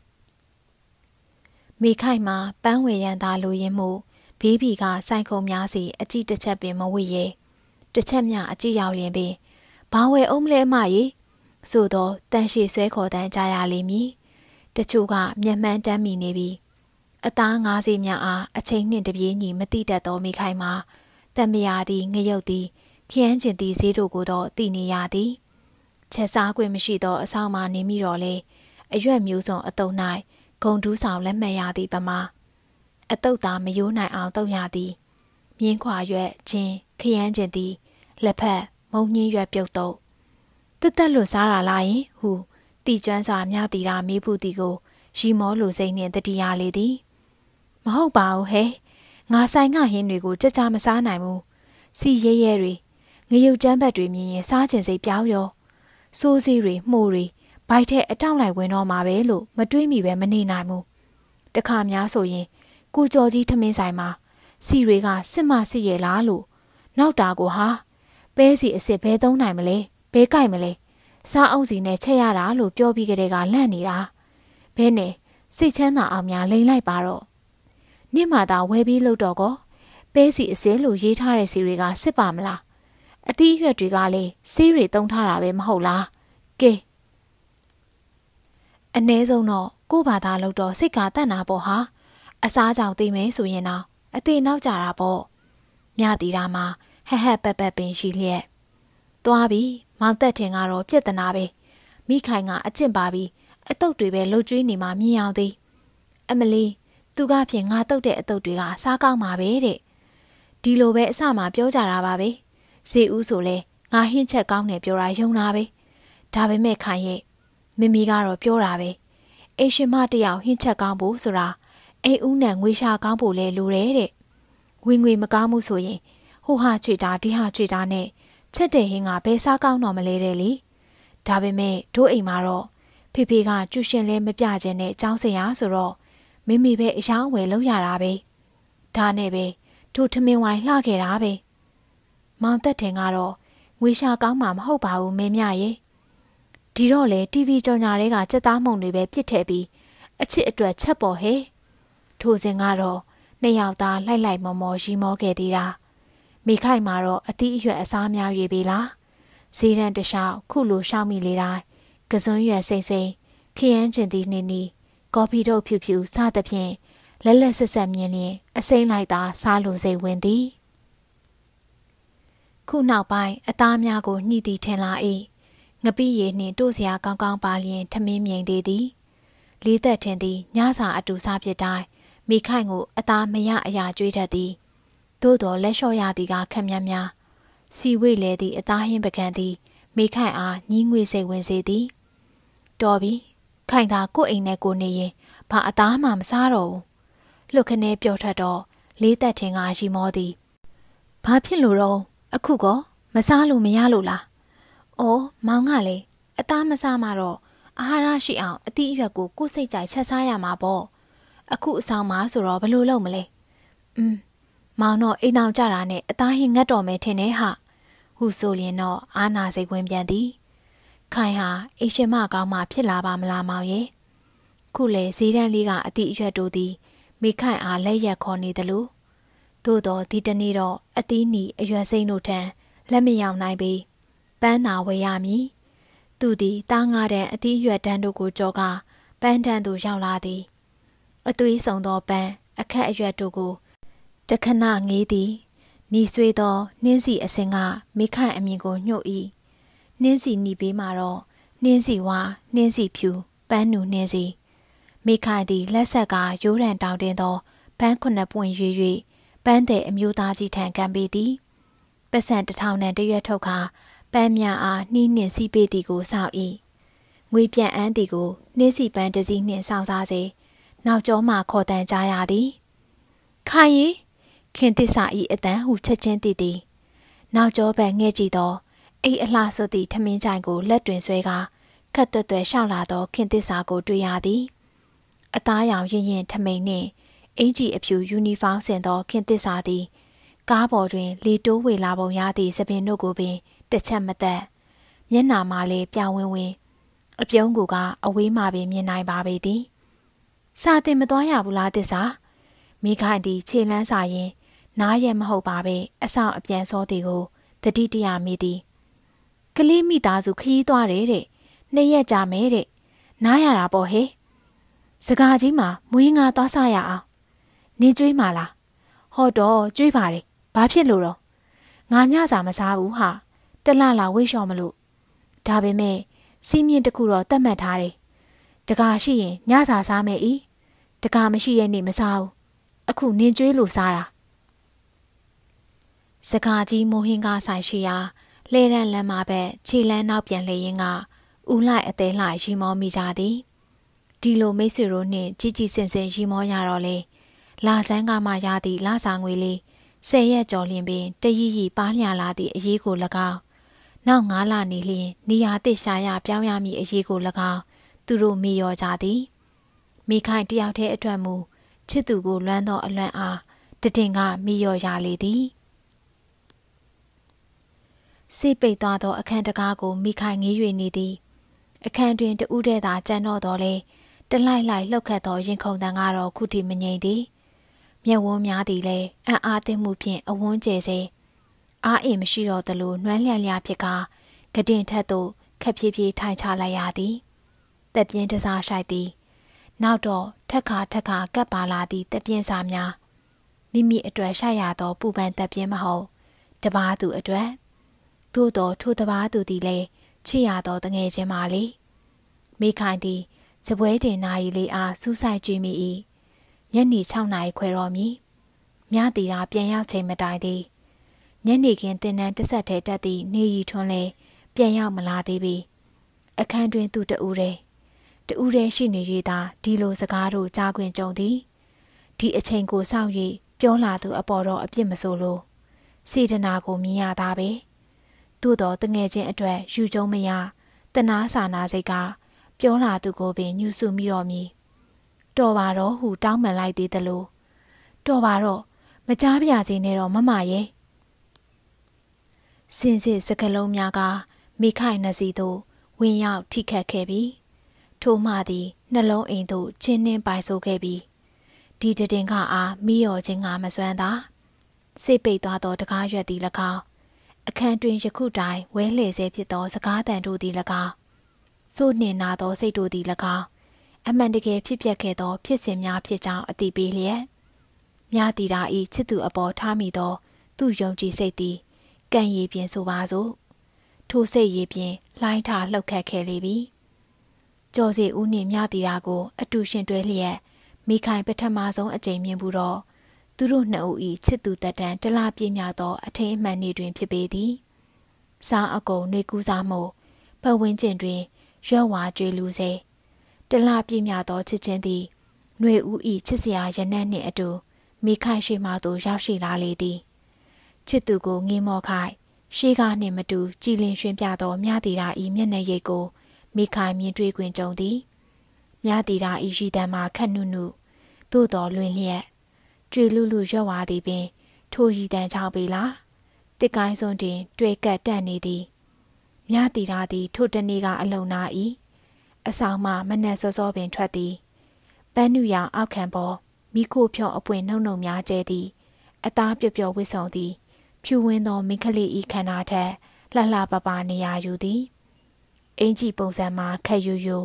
မိခိုင်မှာပန်းဝေရန်သာလိုရင်းမှုဘေးဘီကစိုင်ခုံများစီအကြည့်တစ်ချက်ပင်မဝိရဲတစ်ချက်မျှအကြည့်ရောက်လျင်ပင်ဘာဝယ်အောင်လဲမကြီးဆိုတော့တန်ရှည်ဆွဲခေါ်တန်းကြရလိမ့်မည်တချို့ကမျက်မှန်းတမ်းမိနေပြီအသားငါးစီများအားအချိန်နှင့်တပြေးညီမတိတတ်သောမိခိုင်မှာတံမယာသည်ငရုတ်သည်ခရမ်းကျင်သည်ဈေးတို့ကိုတော့တည်နေရသည်ချက်စားခွင့်မရှိသောအဆောင်မှနေမိတော့လေအရွက်မျိုးစုံအတုံ၌ဂုံဒူးဆောင်လက်မှတ်ရသည်ပမာအတုတ်သားမယိုးနိုင်အောင်တုံရသည်မြင်းခွာရွက်ချင်းခရမ်းကျင်သည်လက်ဖက်မုံညင်းရွက်ပြုတ်တော့တက်လွတ်စားတာလားယင်ဟုတီကျွမ်းစာမြတီတာမေးဖို့တီကိုရီမောလိုစိမ့်နှင့်တတိယလေသည်မဟုတ်ပါဘူးဟဲ့ငါဆိုင်ကဟင်းတွေကိုကြကြမစားနိုင်ဘူးစီရဲရဲတွေငရုတ်ကျန်းဘက်တွေမြင်ရင်စားကျင်စိတ်ပြောင်းရောစိုးစည်းတွေမှုတွေဘိုက်ထဲအတောင့်လိုက်ဝင်တော့မှာပဲလို့မတွေးမိပဲမနေနိုင်ဘူးတခါများဆိုရင်ကိုကျော်ကြီးထမင်းဆိုင်မှာစီတွေကစစ်မစစ်ရလားလို့နောက်တာကိုဟာပဲစီအစ်စ်ဘဲသုံးနိုင်မလဲဘဲကြိုက်မလဲစားအုပ်စီနဲ့ချက်ရတာလို့ပြောပြီးကြတဲ့ကလန့်နေတာဘဲနဲ့စိတ်ချမ်းသာအောင်များလိန်လိုက်ပါတော့နေ့မှသာဝဲပြီးလို့တော့ကောပဲစီအစ်စ်လို့ရေးထားတဲ့စီတွေကစစ်ပါမလားအသီးရွက်တွေကလည်းစီးတွေတုံးထားတာပဲမဟုတ်လားကဲအ ਨੇ ဆုံးတော့ကို့ဘာသာလို့တော့စိတ်ကတန့်တာပေါ့ဟာအစားကြောင့်သိမယ်ဆိုရင်တော့အသေးနောက်ကြတာပေါ့မြတီတာမှာဟက်ဟက်ပက်ပက်ပင်ရှိလျက်သွားပြီမောင်သက်ထင်ကတော့ပြက်တနာပဲမိခိုင်ကအကျင့်ပါပြီအတုတ်တွေပဲလှုပ်ကြွေးနေမှမြင်အောင်သေးအမလီသူကဖြင့်ငါတုတ်တဲ့အတုတ်တွေကစားကောင်းပါပဲတဲ့ဒီလိုပဲအစမှပြောကြတာပါပဲဈေးဦးဆိုလဲငါဟင်းချက်ကောင်းတယ်ပြောတာယုံတာပဲဒါပေမဲ့ခိုင်ရဲ့မမီကတော့ပြောတာပဲအိမ်ရှင်မတယောက်ဟင်းချက်ကောင်းဖို့ဆိုတာအိမ်ဦးနဲ့ငွေရှာကောင်းဖို့လဲလိုတယ်တဲ့ဝင်ငွေမကောင်းမှုဆိုရင်ဟိုဟာချွေတာဒီဟာချွေတာနဲ့ချက်တဲ့ဟင်းကဘယ်စားကောင်းတော့မလဲတဲ့လေဒါပေမဲ့တို့အိမ်မှာတော့ဖေဖေကကျူရှင်လဲမပြခြင်းနဲ့ကြောင်းစရာဆိုတော့မိမိပဲအယောင်းဝယ်လုပ်ရတာပဲဒါနဲ့ပဲတို့ထမင်းဝိုင်းလှခဲ့တာပဲမောင်သက်ထင်ကတော့ငွေရှာကောင်းမှာမဟုတ်ပါဘူးမင်းမြရဲ့ဒီတော့လေ TV ကြော်ညာတွေကစက်သားမှုန်တွေပဲပြစ်ထည့်ပြီးအချစ်အတွက်ချက်ပေါ်ဟဲ့ထိုစဉ်ကတော့နှစ်ယောက်သားလိုက်လိုက်မော်မော်ရီမောခဲ့သေးတာမိခိုက်မှာတော့အသီးအရွက်အစားများရွေပြီလားဈေးရန်တလျှောက်ခုလိုရှောက်မိလေတိုင်းကစွန်းရွက်စိမ့်စိမ့်ခရမ်းကျင်သည်နေနီကော်ဖီတို့ဖြူဖြူစသဖြင့်လက်လက်ဆက်ဆက်မြင်လျင်အစိမ့်လိုက်သာစားလိုစိတ်ဝင်သည်ခုနောက်ပိုင်းအသားများကိုညှိသည်ထင်လာ၏ငပိရည်နှင့်တို့စရာကောင်းကောင်းပါလျင်ထမင်းမြိန်သေးသည်လေးသက်ထင်သည်ညစာအတူစားဖြစ်တိုင်းမိခိုင်ကိုအသားမရအရာကျွေးတတ်သည်သို့တော်လက်လျှော့ရသည်ကခက်များများစီဝိလဲသည့်အသားဟင်းပကံသည်မိခိုင်အားညီးငွေစိတ်ဝင်စေသည်တော်ပြီခိုင်သာကို့အိမ်နဲ့ကိုနေရင်ဘာအသားမှမစားတော့ဘူးလှုပ်ခနဲပြောထွက်တော့လေးသက်ထင်ကရီမောသည်ဘာဖြစ်လို့တော့အခုကမစားလို့မရလို့လားအော်မောင်ကလေအသားမစားမှတော့အာဟာရရှိအောင်အသီးအရွက်ကိုစိတ်ကြိုက်ချက်စားရမှာပေါ့အခုအဆောင်မှာဆိုတော့ဘယ်လိုလုပ်မလဲမောင်တော့အိမ်အောင်ကြတာနဲ့အသားဟင်းငတ်တော်မယ်ထင်တယ်ဟာဟုဆိုရင်တော့အာနာစိတ်ဝင်ပြန်သည်ခိုင်ဟာအိမ်ရှင်မကောင်းမှဖြစ်လာပါမလားမောင်ရဲ့ခုလေဈေးတန်းလေးကအသီးအရွက်တို့သည်မိခိုင်အားလက်ရက်ခေါ်နေသလိုသိသို့တော်ဒီတနေ့တော့အသီးနီအရွယ်စိမ့်တို့ထံလက်မရောက်နိုင်ပေပန်းသာဝယ်ရမည်သူသည်တားငါးတန်းအသီးရွက်တန်းတို့ကိုကြောကပန်းတန်းသို့ရောက်လာသည်အသွေးဆုံသောပန်းအခက်အရွက်တို့ကိုတခဏငေးသည်နီဆွေးသောနှင်းစီအစင်ကမိခိုင်အမြင်ကိုညှို့၏နှင်းစီနီဘေးမှာတော့နှင်းစီဝါနှင်းစီဖြူပန်းနူနှင်းစီမိခိုင်သည်လက်ဆက်ကရိုးရန်တောင်တင်သောပန်းခုနှစ်ပွင့်ရွေ၍ပန်းတဲ့အမျိုးသားကြီးထံကံပေးသည်ပတ်စံ1000နဲ့တရွက်ထုတ်ခါပန်းများအားနှီးနှင့်စီးပေးသည်ကိုစောင့်၏ငွေပြန်အန်းသည်ကိုနှင်းစီပန်းတစ်စီးနှင့်စောင့်စားစေနောက်ကျောမှခေါ်တန်ကြရသည်ခိုင်ရီခင်သစ္စာဤအတန်ဟုချက်ချင်းသိသည်နောက်ကျောဘက်ငဲ့ကြည့်သောအိတ်အလှဆွသည့်ထမင်းကြိုင်ကိုလက်တွင်ဆွဲကာခက်တွတ်တွဲရှောက်လာသောခင်သစ္စာကိုတွေ့ရသည်အသားရောင်ရင်ရင်ထမိန်နှင့်အင်ကြီးအဖြူယူနီဖောင်းဆင်သောခင်သစ္စာသည်ကားပေါ်တွင်လေတိုးဝေလာပုံရသည့်သပင်တို့ကိုပင်တစ်ချက်မသက်မျက်နာမှလည်းပြောင်းဝင်းဝင်းအပြုံးကိုကအဝေးမှပင်မြင်နိုင်ပါပေသည်စာတင်မသွားရဘူးလားသစ္စာမိခိုင်သည်ခြေလန်းစာရင်နားရမဟုတ်ပါပဲအဆောင်အပြန်စောသည်ကိုတတိတရမိသည်ကလေးမိသားစုခရီးသွားတယ်တဲ့2 ရက်ကြာမယ်တဲ့နားရတာပေါ့ဟဲ့စကားကြီးမှာမွေးငါသွားစားရအောင်နင်းကျွေးမှာလားဟောတော့ကျွေးပါတယ်ဘာဖြစ်လို့တော့ငါညစာမစားဘူးဟာတလလာဝိတ်လျှော်မလို့ဒါပေမဲ့စီးမြင့်တစ်ခုတော့တတ်မှတ်ထားတယ်တကာရှိရင်ညစာစားမယ်ဤတကာမရှိရဲ့နေ့မစားဘူးအခုနင်းကျွေးလို့စားတာစကားကြီးမိုးဟင်းကားဆိုင်ရှိရာလဲရန်လမ်းမဘက်ခြေလန်းနောက်ပြန်လေရင်ကဦးလိုက်အသေးလှရီမောမိကြသည်ဒီလိုမိတ်ဆွေတို့နှင့်ကြီးကြီးစင်စင်ရီမောရတော့လေလာဆန်းကမှရသည့်လစာငွေလေး10 ရက်ကျော်လျင်ပင်တရီရီပါးလျာလာသည့်အရေးကို၎င်းနောက်9 လနေလျင်နေရာသစ်ရှာရပြောင်းရမည့်အရေးကို၎င်းသူတို့မေ့လျော့ကြသည်မိခိုင်တယောက်တည်းအတွက်မူချစ်သူကိုလွမ်းသောအလွမ်းအားတတင်ကမေ့လျော့ရလေသည်စိတ်ပိတ်သွားသောအခန်းတကားကိုမိခိုင်ငေး၍နေသည်အခန်းတွင်တဦးတည်းသာကြံတော့တော်လဲတလိုက်လိုက်လှုပ်ခတ်သောရင်ခုန်တန်ကတော့ခုထိမငြိမ်သည်မျက်ဝန်းများသည်လည်းအံ့အားသင့်မှုဖြင့်အဝန်းကျဲစေအားအိမ်မရှိတော့သလိုနှွမ်းလျက်လျဖြစ်ကာကတင်ထက်သို့ခက်ဖြည်းဖြည်းထိုင်ချလိုက်ရသည်တက်ပြင်းတစားရှိုက်သည်နောက်တော့ထက်ခါကပ်ပါလာသည့်တက်ပြင်းစာများမိမိအတွက်ရှိုက်ရသောပူပန်တက်ပြင်းမဟုတ်တပားသူအတွက်သို့တော်ထိုတပားသူသည်လည်းချစ်ရသောတငယ်ချင်းပါလေမိခိုင်သည်စပွဲတင်နာရီလေးအားစူးစိုက်ကြည့်မိ၏ညနေ6 နာရီခွဲတော်မီမြတီရာပြန်ရောက်ချိန်မတိုင်သည်ညနေခင်းတင်နန်းတဆက်ထဲတက်သည့်နေရီထွန်းလဲပြန်ရောက်မလာသေးပေအခန်းတွင်သူတဦးတည်းရှိနေရသာဒီလိုစကားတို့ကြားခွင့်ကြုံသည်ဒီအချိန်ကိုစောင့်၍ပြောလာသူအပေါ်တော့အပြစ်မဆိုလို့စေတနာကိုမြင်ရတာပဲသို့တော်တငယ်ချင်းအတွက်ယူကျုံမရတနာစာနာစိတ်ကပြောလာသူကိုပင်ညှူစုမိတော်မူတော်ပါတော့ဟုတောင်းပန်လိုက်သေးသလိုတော်ပါတော့မကြားပြစေနဲ့တော့မမရဲ့စင်စစ်စကလုံးများကမိခိုင်နှစီသို့ဝင်ရောက်ထိခတ်ခဲ့ပြီးထိုမှသည်နှလုံးအိမ်သို့ချင်းနှင်းပိုင်ဆိုခဲ့ပြီးဒီတည်ငါအားမိရောခြင်းငါမစွမ်းသာစိတ်ပိတ်သွားသောတကားရွက်သည်၎င်းအခန်းတွင်ယခုတိုင်ဝဲလှည့်ဆဲဖြစ်သောစကားတန်တို့သည်၎င်းစိုးနှင်နာသောစိတ်တို့သည်၎င်းအမှန်တကယ်ဖြစ်ပျက်ခဲ့သောဖြစ်စဉ်များဖြစ်ကြောင်းအသိပေးလျက်မြတီရာဤချစ်သူအပေါ်ထားမိသောသူ့ယုံကြည်စိတ်သည်ကံရည်ပြင်ဆိုပါစို့ထိုစိတ်ရည်ပြင်လှိုင်းထားလှုပ်ခတ်ခဲ့လေပြီကျော်စီဦးနှင့်မြတီရာကိုအတူရှင်တွဲလျက်မိခိုင်ပထမဆုံးအကြိမ်မြင်ဘူးတော့သူတို့နှစ်ဦးဤချစ်သူတက်တန်တလားပြည့်မြောက်သောအထိန်အမှန်နေတွင်ဖြစ်ပေသည်စားအကုန်နှွေကူးစားမှုပတ်ဝန်းကျင်တွင်ရွက်ဝါကြွေလူစေတလားပြည့်မြောက်သောချစ်ချင်းသည်နှွေဦးဤချစ်စရာရနံ့နှင့်အတူမိခိုင်ရှိမှသို့ရောက်ရှိလာလေသည်ချစ်သူကိုငေးမောခိုင်ရှေးကားနှင့်မတူကြည်လင်ရွှင်ပြသောမြတီရာဤမျက်နှာရိပ်ကိုမိခိုင်မြင်တွေ့ခွင့်ကြုံသည်မြတီရာဤရှိတမ်းမှခက်နုနုသို့တော်လွင်လျက်ကျွေလူလူရွက်ဝါသည်ပင်ထိုရည်တမ်းကြောင့်ပေလားတစ်ကိုင်းစွန်းတွင်တွေ့ကပ်တက်နေသည်မြတီရာသည်ထိုတနေ့ကအလုံနာ၏အဆောင်မှမနှက်စောစောပင်ထွက်သည်ပန်းနုရောင်အောက်ခံပေါ်မိခိုဖြော့အပွင့်နှုံနှုံများကျဲသည်အသားပျော့ပျော့ဝစ်ဆုံသည်ဖြူဝင်းသောမိန်းကလေးဤခန္ဓာထက်လှလှပပနေရာယူသည်အင်ကြီးပုံစံမှာခက်ယူယူ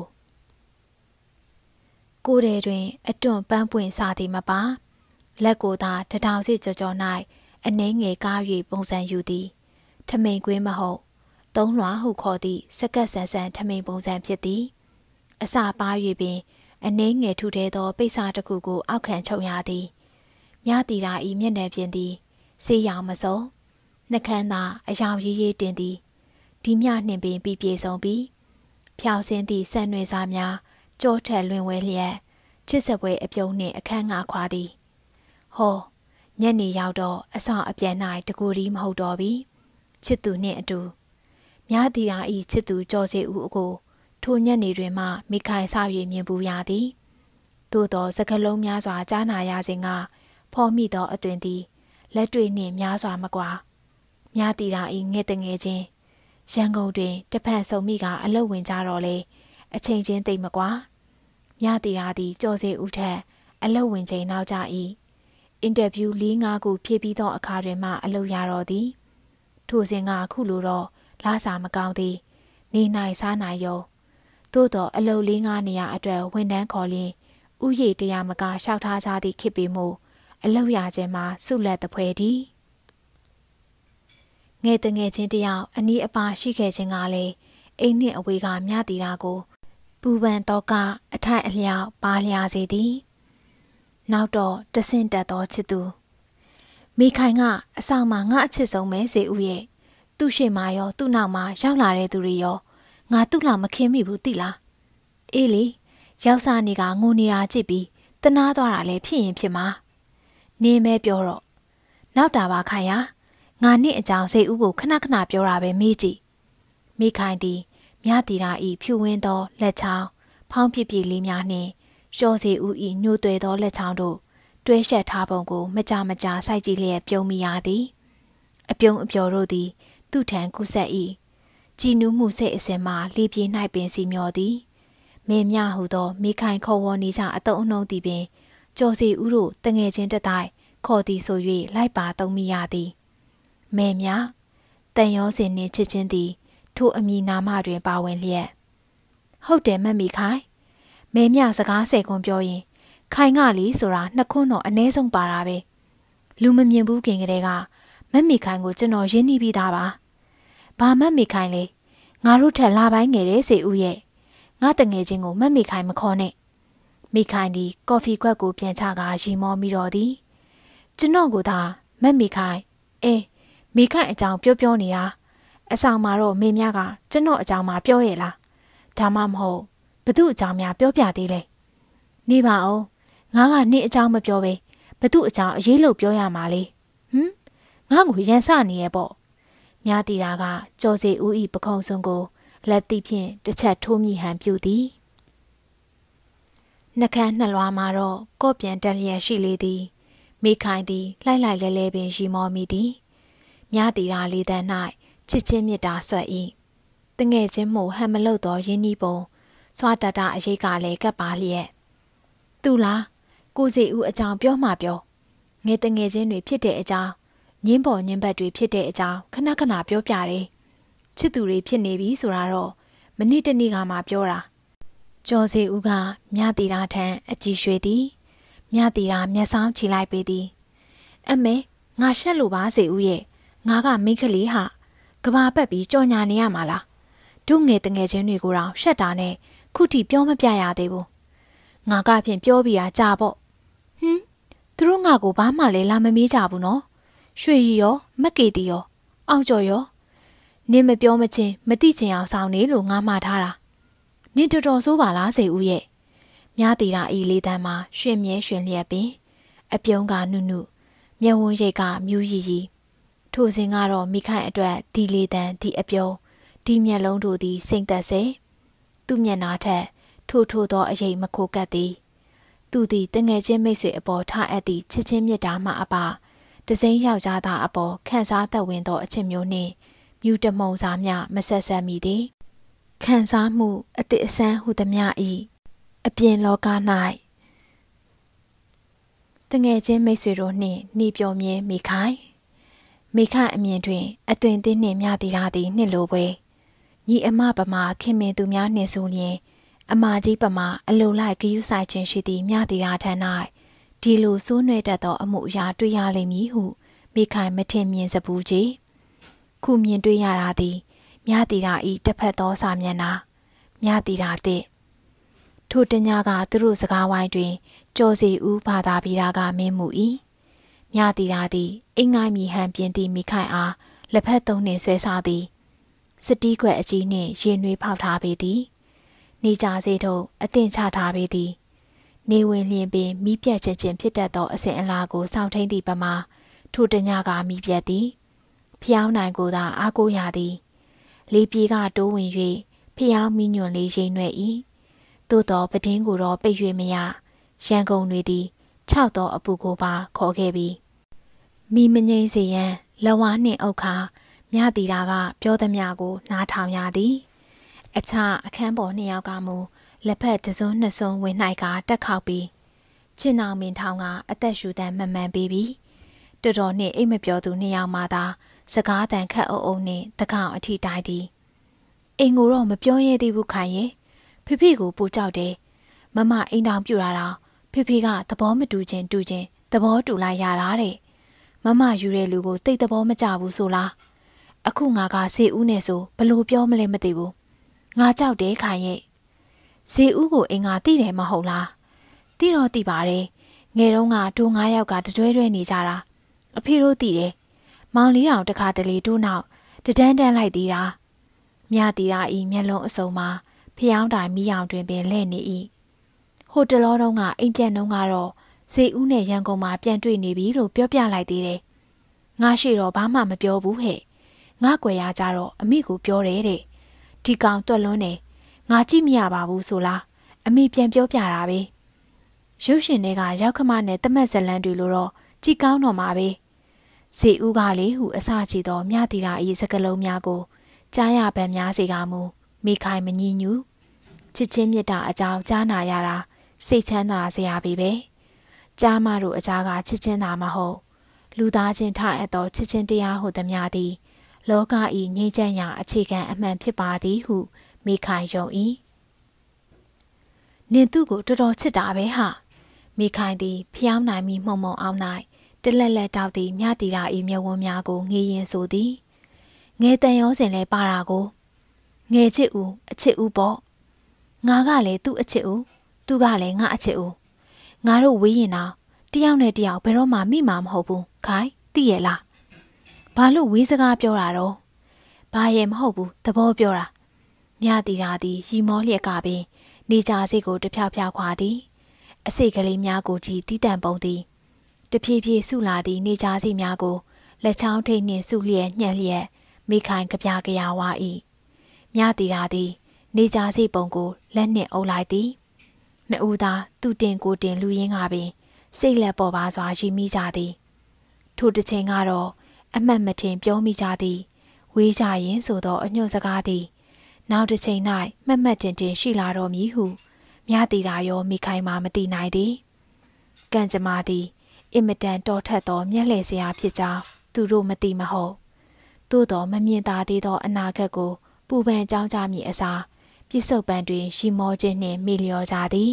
ကိုယ်ထဲတွင်အတွန့်ပန်းပွင့်စားသည်မပါလက်ကိုသာတထောင်စီကြော်ကြော်၌အနှဲငယ်ကား၍ပုံစံယူသည်ထမိန်ကွင်းမဟုတ်သုံးလွှာဟုခေါ်သည့်စကတ်ဆန်ဆန်ထမိန်ပုံစံဖြစ်သည်အစာပါ၍ပင်အနှဲငယ်ထူထဲသောပိတ်စာတစ်ခုကိုအောက်ခံချုပ်ရသည်မြတီရာဤမျက်နှာပြင်သည်ဆေးရောင်မစုံနှကန်းသာအယောင်ရေးရေးတင်သည်ဒီမြနှင့်ပင်ပြည့်စုံပြီးဖြောင်စင်းသည့်ဆန်နွယ်စားများကြောထက်လွင်ဝဲလျက်ချစ်စပွဲအပြုံးနှင့်အခန်းငါခွာသည်ဟောညနေရောက်တော့အဆောင်အပြန်၌တကူရီမဟုတ်တော့ပြီချစ်သူနှင့်အတူမြတီရာဤချစ်သူကြော်စီဦးအကိုထိုညနေတွင်မှမိခိုင်ဆောက်၍မြင်ပူရသည်သို့သောစကလုံးများစွာကြားနာရစဉ်ကဖော်မိသောအသွင်သည်လက်တွေ့နှင့်များစွာမကွာမြတီရာဤငဲ့တငယ်ချင်းရန်ကုန်တွင်တဖန်ဆုံမိကအလုပ်ဝင်ကြတော့လေအချိန်ချင်းသိမ့်မကွာမြတီရာသည်ကြော်စီဦးထက်အလုပ်ဝင်ချိန်နောက်ကြ၏အင်တာဗျူး4-5ခုဖြည့်ပြီးသောအခါတွင်မှအလုပ်ရတော့သည်ထိုစဉ်ကခုလိုတော့လာစာမကောင်းသည်နေနိုင်စားနိုင်ရုံသို့တော့အလုပ်4-5နေရာအတွက်ဝန်ထမ်းခေါ်လျင်ဥယေတရားမကလျှောက်ထားကြသည့်ခေတ်ပေမှုအလုပ်ရခြင်းမှာစုလက်တဖွဲသည်ငယ်တငယ်ချင်းတယောက်အနီးအပါရှိခဲ့ခြင်းကလည်းအိမ်နှင့်အဝေးကမြတီရာကိုပူပန်တော့ကအထိုက်အလျောက်ပါလျာစေသည်နောက်တော့တဆင့်တက်သောချစ်သူမိခိုင်ကအဆောင်မှာငါအချစ်ဆုံးပဲစေဦးရဲ့သူ့ရှိမှရောသူ့နောက်မှာရောက်လာတဲ့သူတွေရောငါသူ့လောက်မခင်းမိဘူးတိလားအေးလေရောက်စားနေကငိုနေတာကြည့်ပြီးတနာသွားတာလည်းဖြစ်ရင်ဖြစ်မှာနေမဲပြောတော့နောက်တာပါခိုင်ရငါနဲ့အကြောင်းစေဦးကိုခဏခဏပြောတာပဲမေးကြည့်မိခိုင်သည်မြတီရာဤဖြူဝင်းသောလက်ချောင်းဖောင်းပြပြလေးများနှင့်လျှော်စေဦးဤညှို့သွဲသောလက်ချောင်းတို့တွဲရှက်ထားပုံကိုမကြမကြာစိုက်ကြည့်လျက်ပြုံးမိရသည်အပြုံးအပျော်တို့သည်သူ့ထံကူးဆက်၏ကြည်နူးမှုစိတ်အစဉ်မှလေပြေ၌ပင်စီမျောသည်မေမြဟုသောမိခိုင်ခေါ်ဝေါ်နေကြအတုံးအနှုံးသည်ပင်ကြော်စီဦးတို့တငယ်ချင်းတတိုင်ခေါ်သည်ဆို၍လိုက်ပါသုံးမိရသည်မေမြတန်ရောစင်နှင့်ချစ်ချင်းသည်ထိုအမည်နာမတွင်ပါဝင်လျက်ဟုတ်တယ်မက်မိခိုင်မေမြစကားဆယ်ခွန်းပြောရင်ခိုင်ကလီဆိုတာနှစ်ခွန်းတော့အနည်းဆုံးပါတာပဲလူမမြင်ဘူးခင်ကလေးကမက်မိခိုင်ကိုကျွန်တော်ရင်းနှီးပြီးသားပါဘာမက်မိခိုင်လဲငါတို့ထက်လာပိုင်းငယ်တဲ့စေဦးရဲ့ငါတငယ်ချင်းကိုမက်မိခိုင်မခေါ်နဲ့မိခိုင်သည်ကော်ဖီခွက်ကိုပြန်ချကာရီမောမိတော့သည်ကျွန်တော်ကိုသာမက်မိခိုင်မိခိုင်အကြောင်းပြောနေတာအဆောင်မှာတော့မေမြကကျွန်တော်အကြောင်းမှပြောရဲ့လားဒါမှမဟုတ်ဘသူအကြောင်းများပြောပြသေးလဲနေပါအောင်ငါကနေ့အကြောင်းမပြောပဲဘသူအကြောင်းအရေးလို့ပြောရမှာလေငါ့ကိုရန်စနေရဲ့ပေါ့မြတီရာကကြော်စီဦးဤပခုံးစွန်းကိုလက်သည့်ဖြင့်တစ်ချက်ထိုးမိဟန်ပြုသည်နှကန်းနှလွားမှာတော့ကော့ပြန်တက်လျက်ရှိလေသည်မိခိုင်သည်လှိုက်လိုက်လဲလဲပင်ရီမောမိသည်မြတီရာလေးတန်း၌ချစ်ချင်းမြတ်တာဆွတ်၏တငယ်ချင်းမို့ဟန်မလုတ်သောရင်းနှီးပုံစွာတတအရေးကလည်းကပ်ပါလျက်သူလားကိုစီဦးအကြောင်းပြောမှပြောငယ်တငယ်ချင်းတွေဖြစ်တဲ့အကြောင်းညင်းပေါ်ညင်းဘက်တွေဖြစ်တဲ့အကြောင်းခဏခဏပြောပြတယ်ချစ်သူတွေဖြစ်နေပြီဆိုတာတော့မနေ့တနေ့ကမှပြောတာကျော်စီဦးကမြတီရာထံအကြည့်ရွှေသည်မြတီရာမျက်စောင်းချီလိုက်ပေသည်အမေငါရှက်လို့ပါစေဦးရဲ့ငါကမိန်းကလေးဟာကဘာပတ်ပြီးကြော်ညာနေရမှာလားတို့ငယ်တငယ်ချင်းတွေကိုတော့ရှက်တာနဲ့ခုထိပြောမပြရသေးဘူးငါကဖြင့်ပြောပြီးတာကြာပေါ့သူတို့ငါကိုဘာမှလည်းလာမမေးကြဘူးနော်ရွှေရီရောမက်ကေတီရောအောင်ကျော်ရောနင်းမပြောမချင်းမတိချင်အောင်ဆောင်နေလို့ငါမှားထားတာနင်းတော်တော်ဆိုးပါလားစေဦးရဲ့မြတီရာဤလေးတန်းမှာရွှင်မြဲရွှင်လျက်ပင်အပြုံးကနုနုမျက်ဝန်းရိပ်ကမြူးရီရီထိုစဉ်ကတော့မိခိုင်အတွက်ဒီလေးတန်းဒီအပြုံးဒီမျက်လုံးတို့သည်စိမ့်သက်စေသူ့မျက်နှာထက်ထိုသောအရေးမခိုကပ်သည်သူသည်တငယ်ချင်းမိတ်ဆွေအပေါ်ထားအပ်သည့်ချစ်ချင်းမြတ်တာမှအပတစိမ့်ယောက်ျားသားအပေါ်ခန့်စားသက်ဝင်သောအချစ်မျိုးနှင့်မြူတမုံစားမျှမဆက်ဆက်မိသည်ခံစားမှုအသည့်အဆန်းဟုသမျှ၏အပြင်လောက၌ တငယ်ချင်းမိတ်ဆွေတို့နှင့်နှီးပြောမြဲမိခိုင်အမြင်တွင်အသွင်သင်းနှင့်မြတီရာသည်နှစ်လိုပွဲညီအမပမာခင်မင်သူများနှင့်ဆိုလျင်အမကြီးပမာအလိုလိုက်ဂယုဆိုင်ခြင်းရှိသည့်မြတီရာထံ၌ဒီလိုစိုးနွယ်တတ်သောအမှုအရာတွေ့ရလိမ့်မည်ဟုမိခိုင်မထင်မြင်စပူးကြီးခုမြင်တွေ့ရတာသည်မြတီရာဤတစ်ဖက်သောစာမျက်နှာမြတီရာသည့်ထိုတညကသူတို့စကားဝိုင်းတွင်ကျော်စီဦးဘာသာပြည်ရာကမင်းမှု၏မြတီရာသည်အင်္ဂိုင်းမီဟန်ပြင်းသည့်မိခိုင်အားလက်ဖက်သုံးနှင့်ဆွဲစားသည်စတီးခွက်အကြီးနှင့်ရင်နွေးဖောက်ထားပေသည်နေကြစေတို့အသင်ချထားပေသည်နေဝင်လျင်ပင်မိပြက်ချင်းချင်းဖြစ်တတ်သောအစဉ်အလာကိုစောင့်ထိန်သည့်ပမာထိုတညကမိပြက်သည်ဖျောင်းနိုင်ကိုသာအားကိုးရသည်လေးပြေကတိုးဝင်၍ဖျောင်းမိညွန့်လေးရိမ့်ွယ်၏သို့သောပဒင်းကိုတော့ပိတ်၍မရရန်ကုန်တွေသည်၆သောအပူကိုပါခေါ်ခဲ့ပြီမိမငိမ့်စေရန်လက်ဝါးနှင့်အုပ်ခါမြတီရာကပြောသမျှကိုနားထောင်ရသည်အခြားအခန်းပေါ်နှစ်ယောက်ကမူလက်ဖက်တစွန်းနှစ်စွန်းဝင်၌ကတက်ခောက်ပြီးချစ်နောင်မင်းထောင်ကအသက်ရှူတမ်းမှန်မှန်ပြီးပြီတော်တော်နှင့်အိတ်မပြောသူနှစ်ယောက်မှသာစကားတန်ခတ်အုပ်အုပ်နှင့်တကောင်အထိတိုင်းသည်အိမ်ကိုတော့မပြောရသေးဘူးခိုင်ရဲ့ဖေဖေကိုပူကြောက်တယ်မမအိမ်တောင်ပြူလာတော့ဖေဖေကသဘောမတူချင်းသဘောတူလိုက်ရတာတဲ့မမယူတဲ့လူကိုတိတ်သဘောမကျဘူးဆိုလားအခုငါကဇေဦးနဲ့ဆိုဘလို့ပြောမလဲမသိဘူးငါကြောက်တယ်ခိုင်ရဲ့ဇေဦးကိုအိမ်ကတိတယ်မဟုတ်လားတိတော့တိပါတယ်ငယ်တုန်းကတို့9ယောက်ကတတွဲနေကြတာအဖေတို့တိတယ်မောင်လေးအောင်တခါတလေတို့နောက်တန်းလိုက်သေးတာမြတီရာဤမျက်လုံးအစုံမှာဖျောင်းတိုင်မိအောင်တွင်ပင်လဲ့နေ၏ဟိုတလောတုန်းကအိမ်ပြန်တုန်းကတော့ဇေဦးနဲ့ရန်ကုန်မှာပြန်တွေ့နေပြီလို့ပြောပြလိုက်သေးတယ်ငါရှိတော့ဘာမှမပြောဘူးဟဲ့ငါကွယ်ရကြတော့အမိကိုပြောတယ်တဲ့ဒီကောင်တွက်လွန်းနေငါကြည့်မရပါဘူးဆိုလားအမိပြန်ပြောပြတာပဲရုပ်ရှင်တွေကရောက်ခမနဲ့တမက်ဇလန်တွေလို့တော့ကြည်ကောင်းတော့မှာပဲဇေဦးကလေဟုအစကြည့်တော့မြတီရာဤစကလုံးများကိုကြားရပန်းများစေကမူမိခိုင်မငြီးညူချစ်ချင်းမြတ်တာအကြောင်းကြားနာရတာစိတ်ချမ်းသာစရာပဲကြားမတို့အကြားကချစ်ချင်းသာမဟုတ်လူသားချင်းထအပ်သောချစ်ချင်းတရားဟုသမျှသည်လောကဤငြိမ်းချမ်းရာအခြေခံအမှန်ဖြစ်ပါသည်ဟုမိခိုင်ယုံ၏နင်သူ့ကိုတော်တော်ချစ်တာပဲဟာမိခိုင်သည်ဖျောင်းနိုင်မိမှုံအောင်၌တလက်လက်တောက်သည်မြတီရာဤမျက်ဝန်းများကိုငေးရင်ဆိုသည်ငယ်တန်ရောစင်လဲပါတာကိုငယ်ချစ်ဦးအချစ်ဦးပေါ့ငါကလည်းသူ့အချစ်ဦးသူကလည်းငါအချစ်ဦးငါတို့ဝေးရင်တော့တယောက်နဲ့တယောက်ဘယ်တော့မှမိမှာမဟုတ်ဘူးခိုင်သိရဲ့လားဘာလို့ဝေးစကားပြောတာတော့ဘာရဲ့မဟုတ်ဘူးသဘောပြောတာမြတီရာသည်ရီမောလျက်ကပင်နေကြစိတ်ကိုတဖြောက်ဖြောက်ခွာသည်အစိတ်ကလေးများကိုကြည်တီးတန့်ပုံသည်တဖြည်းဖြည်းဆုလာသည့်နေကြစိတ်များကိုလက်ချောင်းထိတ်နှင့်ဆုလျက်ညှက်လျက်မိခိုင်ကြပြကြရဝါ၏မြတီရာသည်နေကြစိတ်ပုံကိုလက်နှင့်အုပ်လိုက်သည်နှစ်ဦးသာသူတင်ကိုတင်လူရင်းကပင်စိတ်လက်ပေါ်ပါစွာရှိမိကြသည်ထိုတစ်ချိန်ကတော့အမှတ်မထင်ပြောမိကြသည်ဝေးကြရင်ဆိုသောအညွှန်စကားသည်နောက်တစ်ချိန်၌မှတ်မှတ်တင်တင်ရှိလာတော်မည်ဟုမြတီရာရောမိခိုင်မှမသိနိုင်သည်ကံကြမ္မာသည်အင်မတန်တော်ထက်သောမျက်လှည့်စရာဖြစ်ကြောင်းသူတို့မသိမဟုတ်သို့တော်မမြင်သာသေးသောအနာဂတ်ကိုပူပန်ကြောင်းကြမည်အစားပြစ္ဆုတ်ပံတွင်ရှိမောခြင်းနှင့်မိလျော်ကြသည်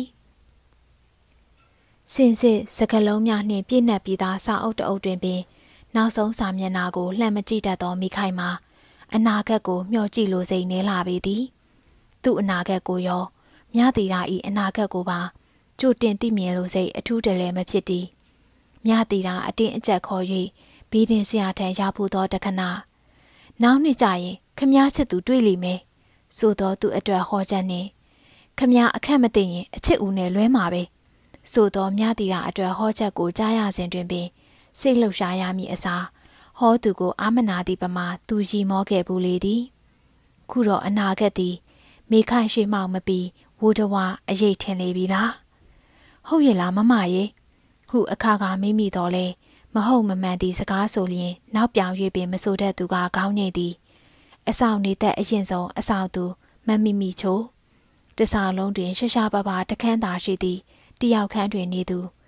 စင်စစ်စကလုံးများနှင့်ပြည့်နှက်ပြီးသားစာအုပ်တအုပ်တွင်ပင်နောက်ဆုံးစာမျက်နှာကိုလှမ်းမကြည့်တတ်သောမိခိုင်မှာအနာဂတ်ကိုမျှော်ကြည့်လိုစိတ်နေလာပေသည်သူ့အနာဂတ်ကိုရောမြတီရာဤအနာဂတ်ကိုပါကြိုတင်သိမြင်လိုစိတ်အထူးတလဲမဖြစ်သည်မြတီရာအတင်းအကျပ်ခေါ်၍ဘီးတင်ဆရာထံရဖို့သောတခဏနောက်နှစ်ကြရင်ခမည်းချစ်သူတွေ့လိမ့်မယ်ဆိုတော့သူအတွက်ဟောချက်နှင့်ခမည်းအခက်မသိရင်အချစ်ဦးနဲ့လွဲမှာပဲဆိုတော့မြတီရာအတွက်ဟောချက်ကိုကြားရစဉ်တွင်ပင်စိတ်လှုပ်ရှားရမည်အစားဟောသူကိုအာမနာသည်ပမာသူရီမောခဲ့ဘူးလေသည်ခုတော့အနာဂတ်သည်မိခိုင်ရှိမှောင်မပီဝူတဝအရေးထင်လေပြီလားဟုတ်ရဲ့လားမမရဲ့ဟုအခါကမိမိတော်လဲမဟုတ်မမှန်သည့်စကားဆိုလျင်နောက်ပြောင်၍ပင်မဆိုတတ်သူကကောင်းနေသည်အဆောင်နေတဲ့အရင်ဆုံးအဆောင်သူမမိမိချိုတစားလုံးတွင်ရှာရှာပါပါတခန်းသာရှိသည်တယောက်ခန်းတွင်နေသူ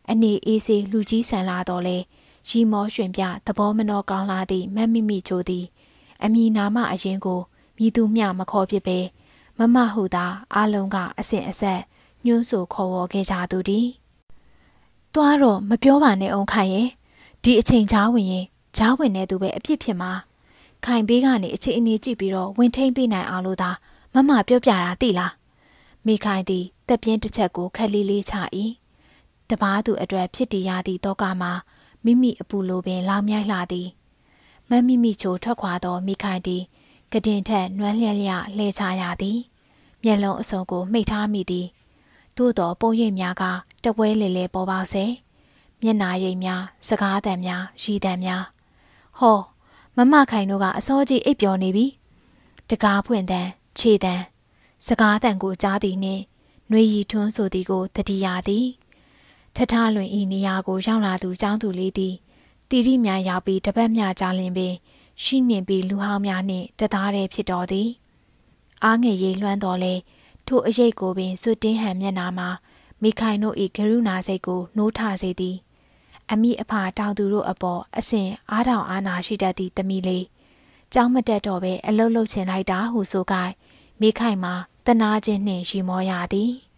အနေအေးစေလူကြီးဆန်လာတော့လေရီမောရွှင်ပြသဘောမနှောကောင်းလာသည့်မတ်မိမိချိုသည်အမည်နာမအရင်ကိုမြည်သူမျှမခေါ်ဖြစ်ပဲမမဟုသာအားလုံးကအစဉ်အဆက်ညှိုးဆိုခေါ်ဝေါ်ခဲ့ကြသူသည်တွားတော့မပြောပါနဲ့အောင်ခိုင်ရဲ့ဒီအချိန်ချားဝင်ရင်ချားဝင်နေသူပဲအပြစ်ဖြစ်မှာခိုင်ဘေးကနေအချိန်အနေကြည့်ပြီးတော့ဝင်ထိန်ပေးနိုင်အောင်လို့သာမမပြောပြတာသိလားမိခိုင်သည်တက်ပြင်းတစ်ချက်ကိုခက်လေးလေးချ၏တပားသူအတွက်ဖြစ်တည်ရသည့်တောကမှာမိမိအပူလိုပင်လောင်မြိုက်လာသည်မမိမိချိုထွက်ခွာသောမိခိုင်သည်ကတင်ထက်နွမ်းလျက်လျလှည့်ချရသည်မျက်လုံးအစုံကိုမှိတ်ထားမိသည်သို့သောပုံရိပ်များကတပွဲလေလေပေါ်ပေါက်စေမျက်နာရိပ်များစကားသံများရည်သံများဟောမမခိုင်တို့ကအစောကြီးအိပ်ပျော်နေပြီတကားဖွင့်တန်းခြေတန်းစကားသံကိုကြားသည်နှင့်နှွေရီထွန်းဆိုသည်ကိုတတိယသည်ထထလွင်ဤနေရာကိုရောက်လာသူចောင်းသူလေးသည်တီရိများရောက်ပြီးတပတ်မြကြာလင်ပင်ရှိနှင်ပြီးလူဟောင်းများနှင့်တသားတည်းဖြစ်တော်သည်အားငယ်ရေးလွှမ်းတော်လဲထိုအရိပ်ကိုပင်စွတ်တင်းဟန်မျက်နာမှာမိခိုင်တို့၏ကရုဏာစိတ်ကိုနှိုးထစေသည်အမိအဖတောင်သူတို့အပေါ်အစဉ်အားတောင်အားနာရှိတတ်သည့်သမီးလေးကြောင်းမတက်တော့ပဲအလုတ်လုတ်ချင်လိုက်တာဟုဆိုကြမိခိုင်မှာတနာခြင်းနှင့်ရီမောရသည်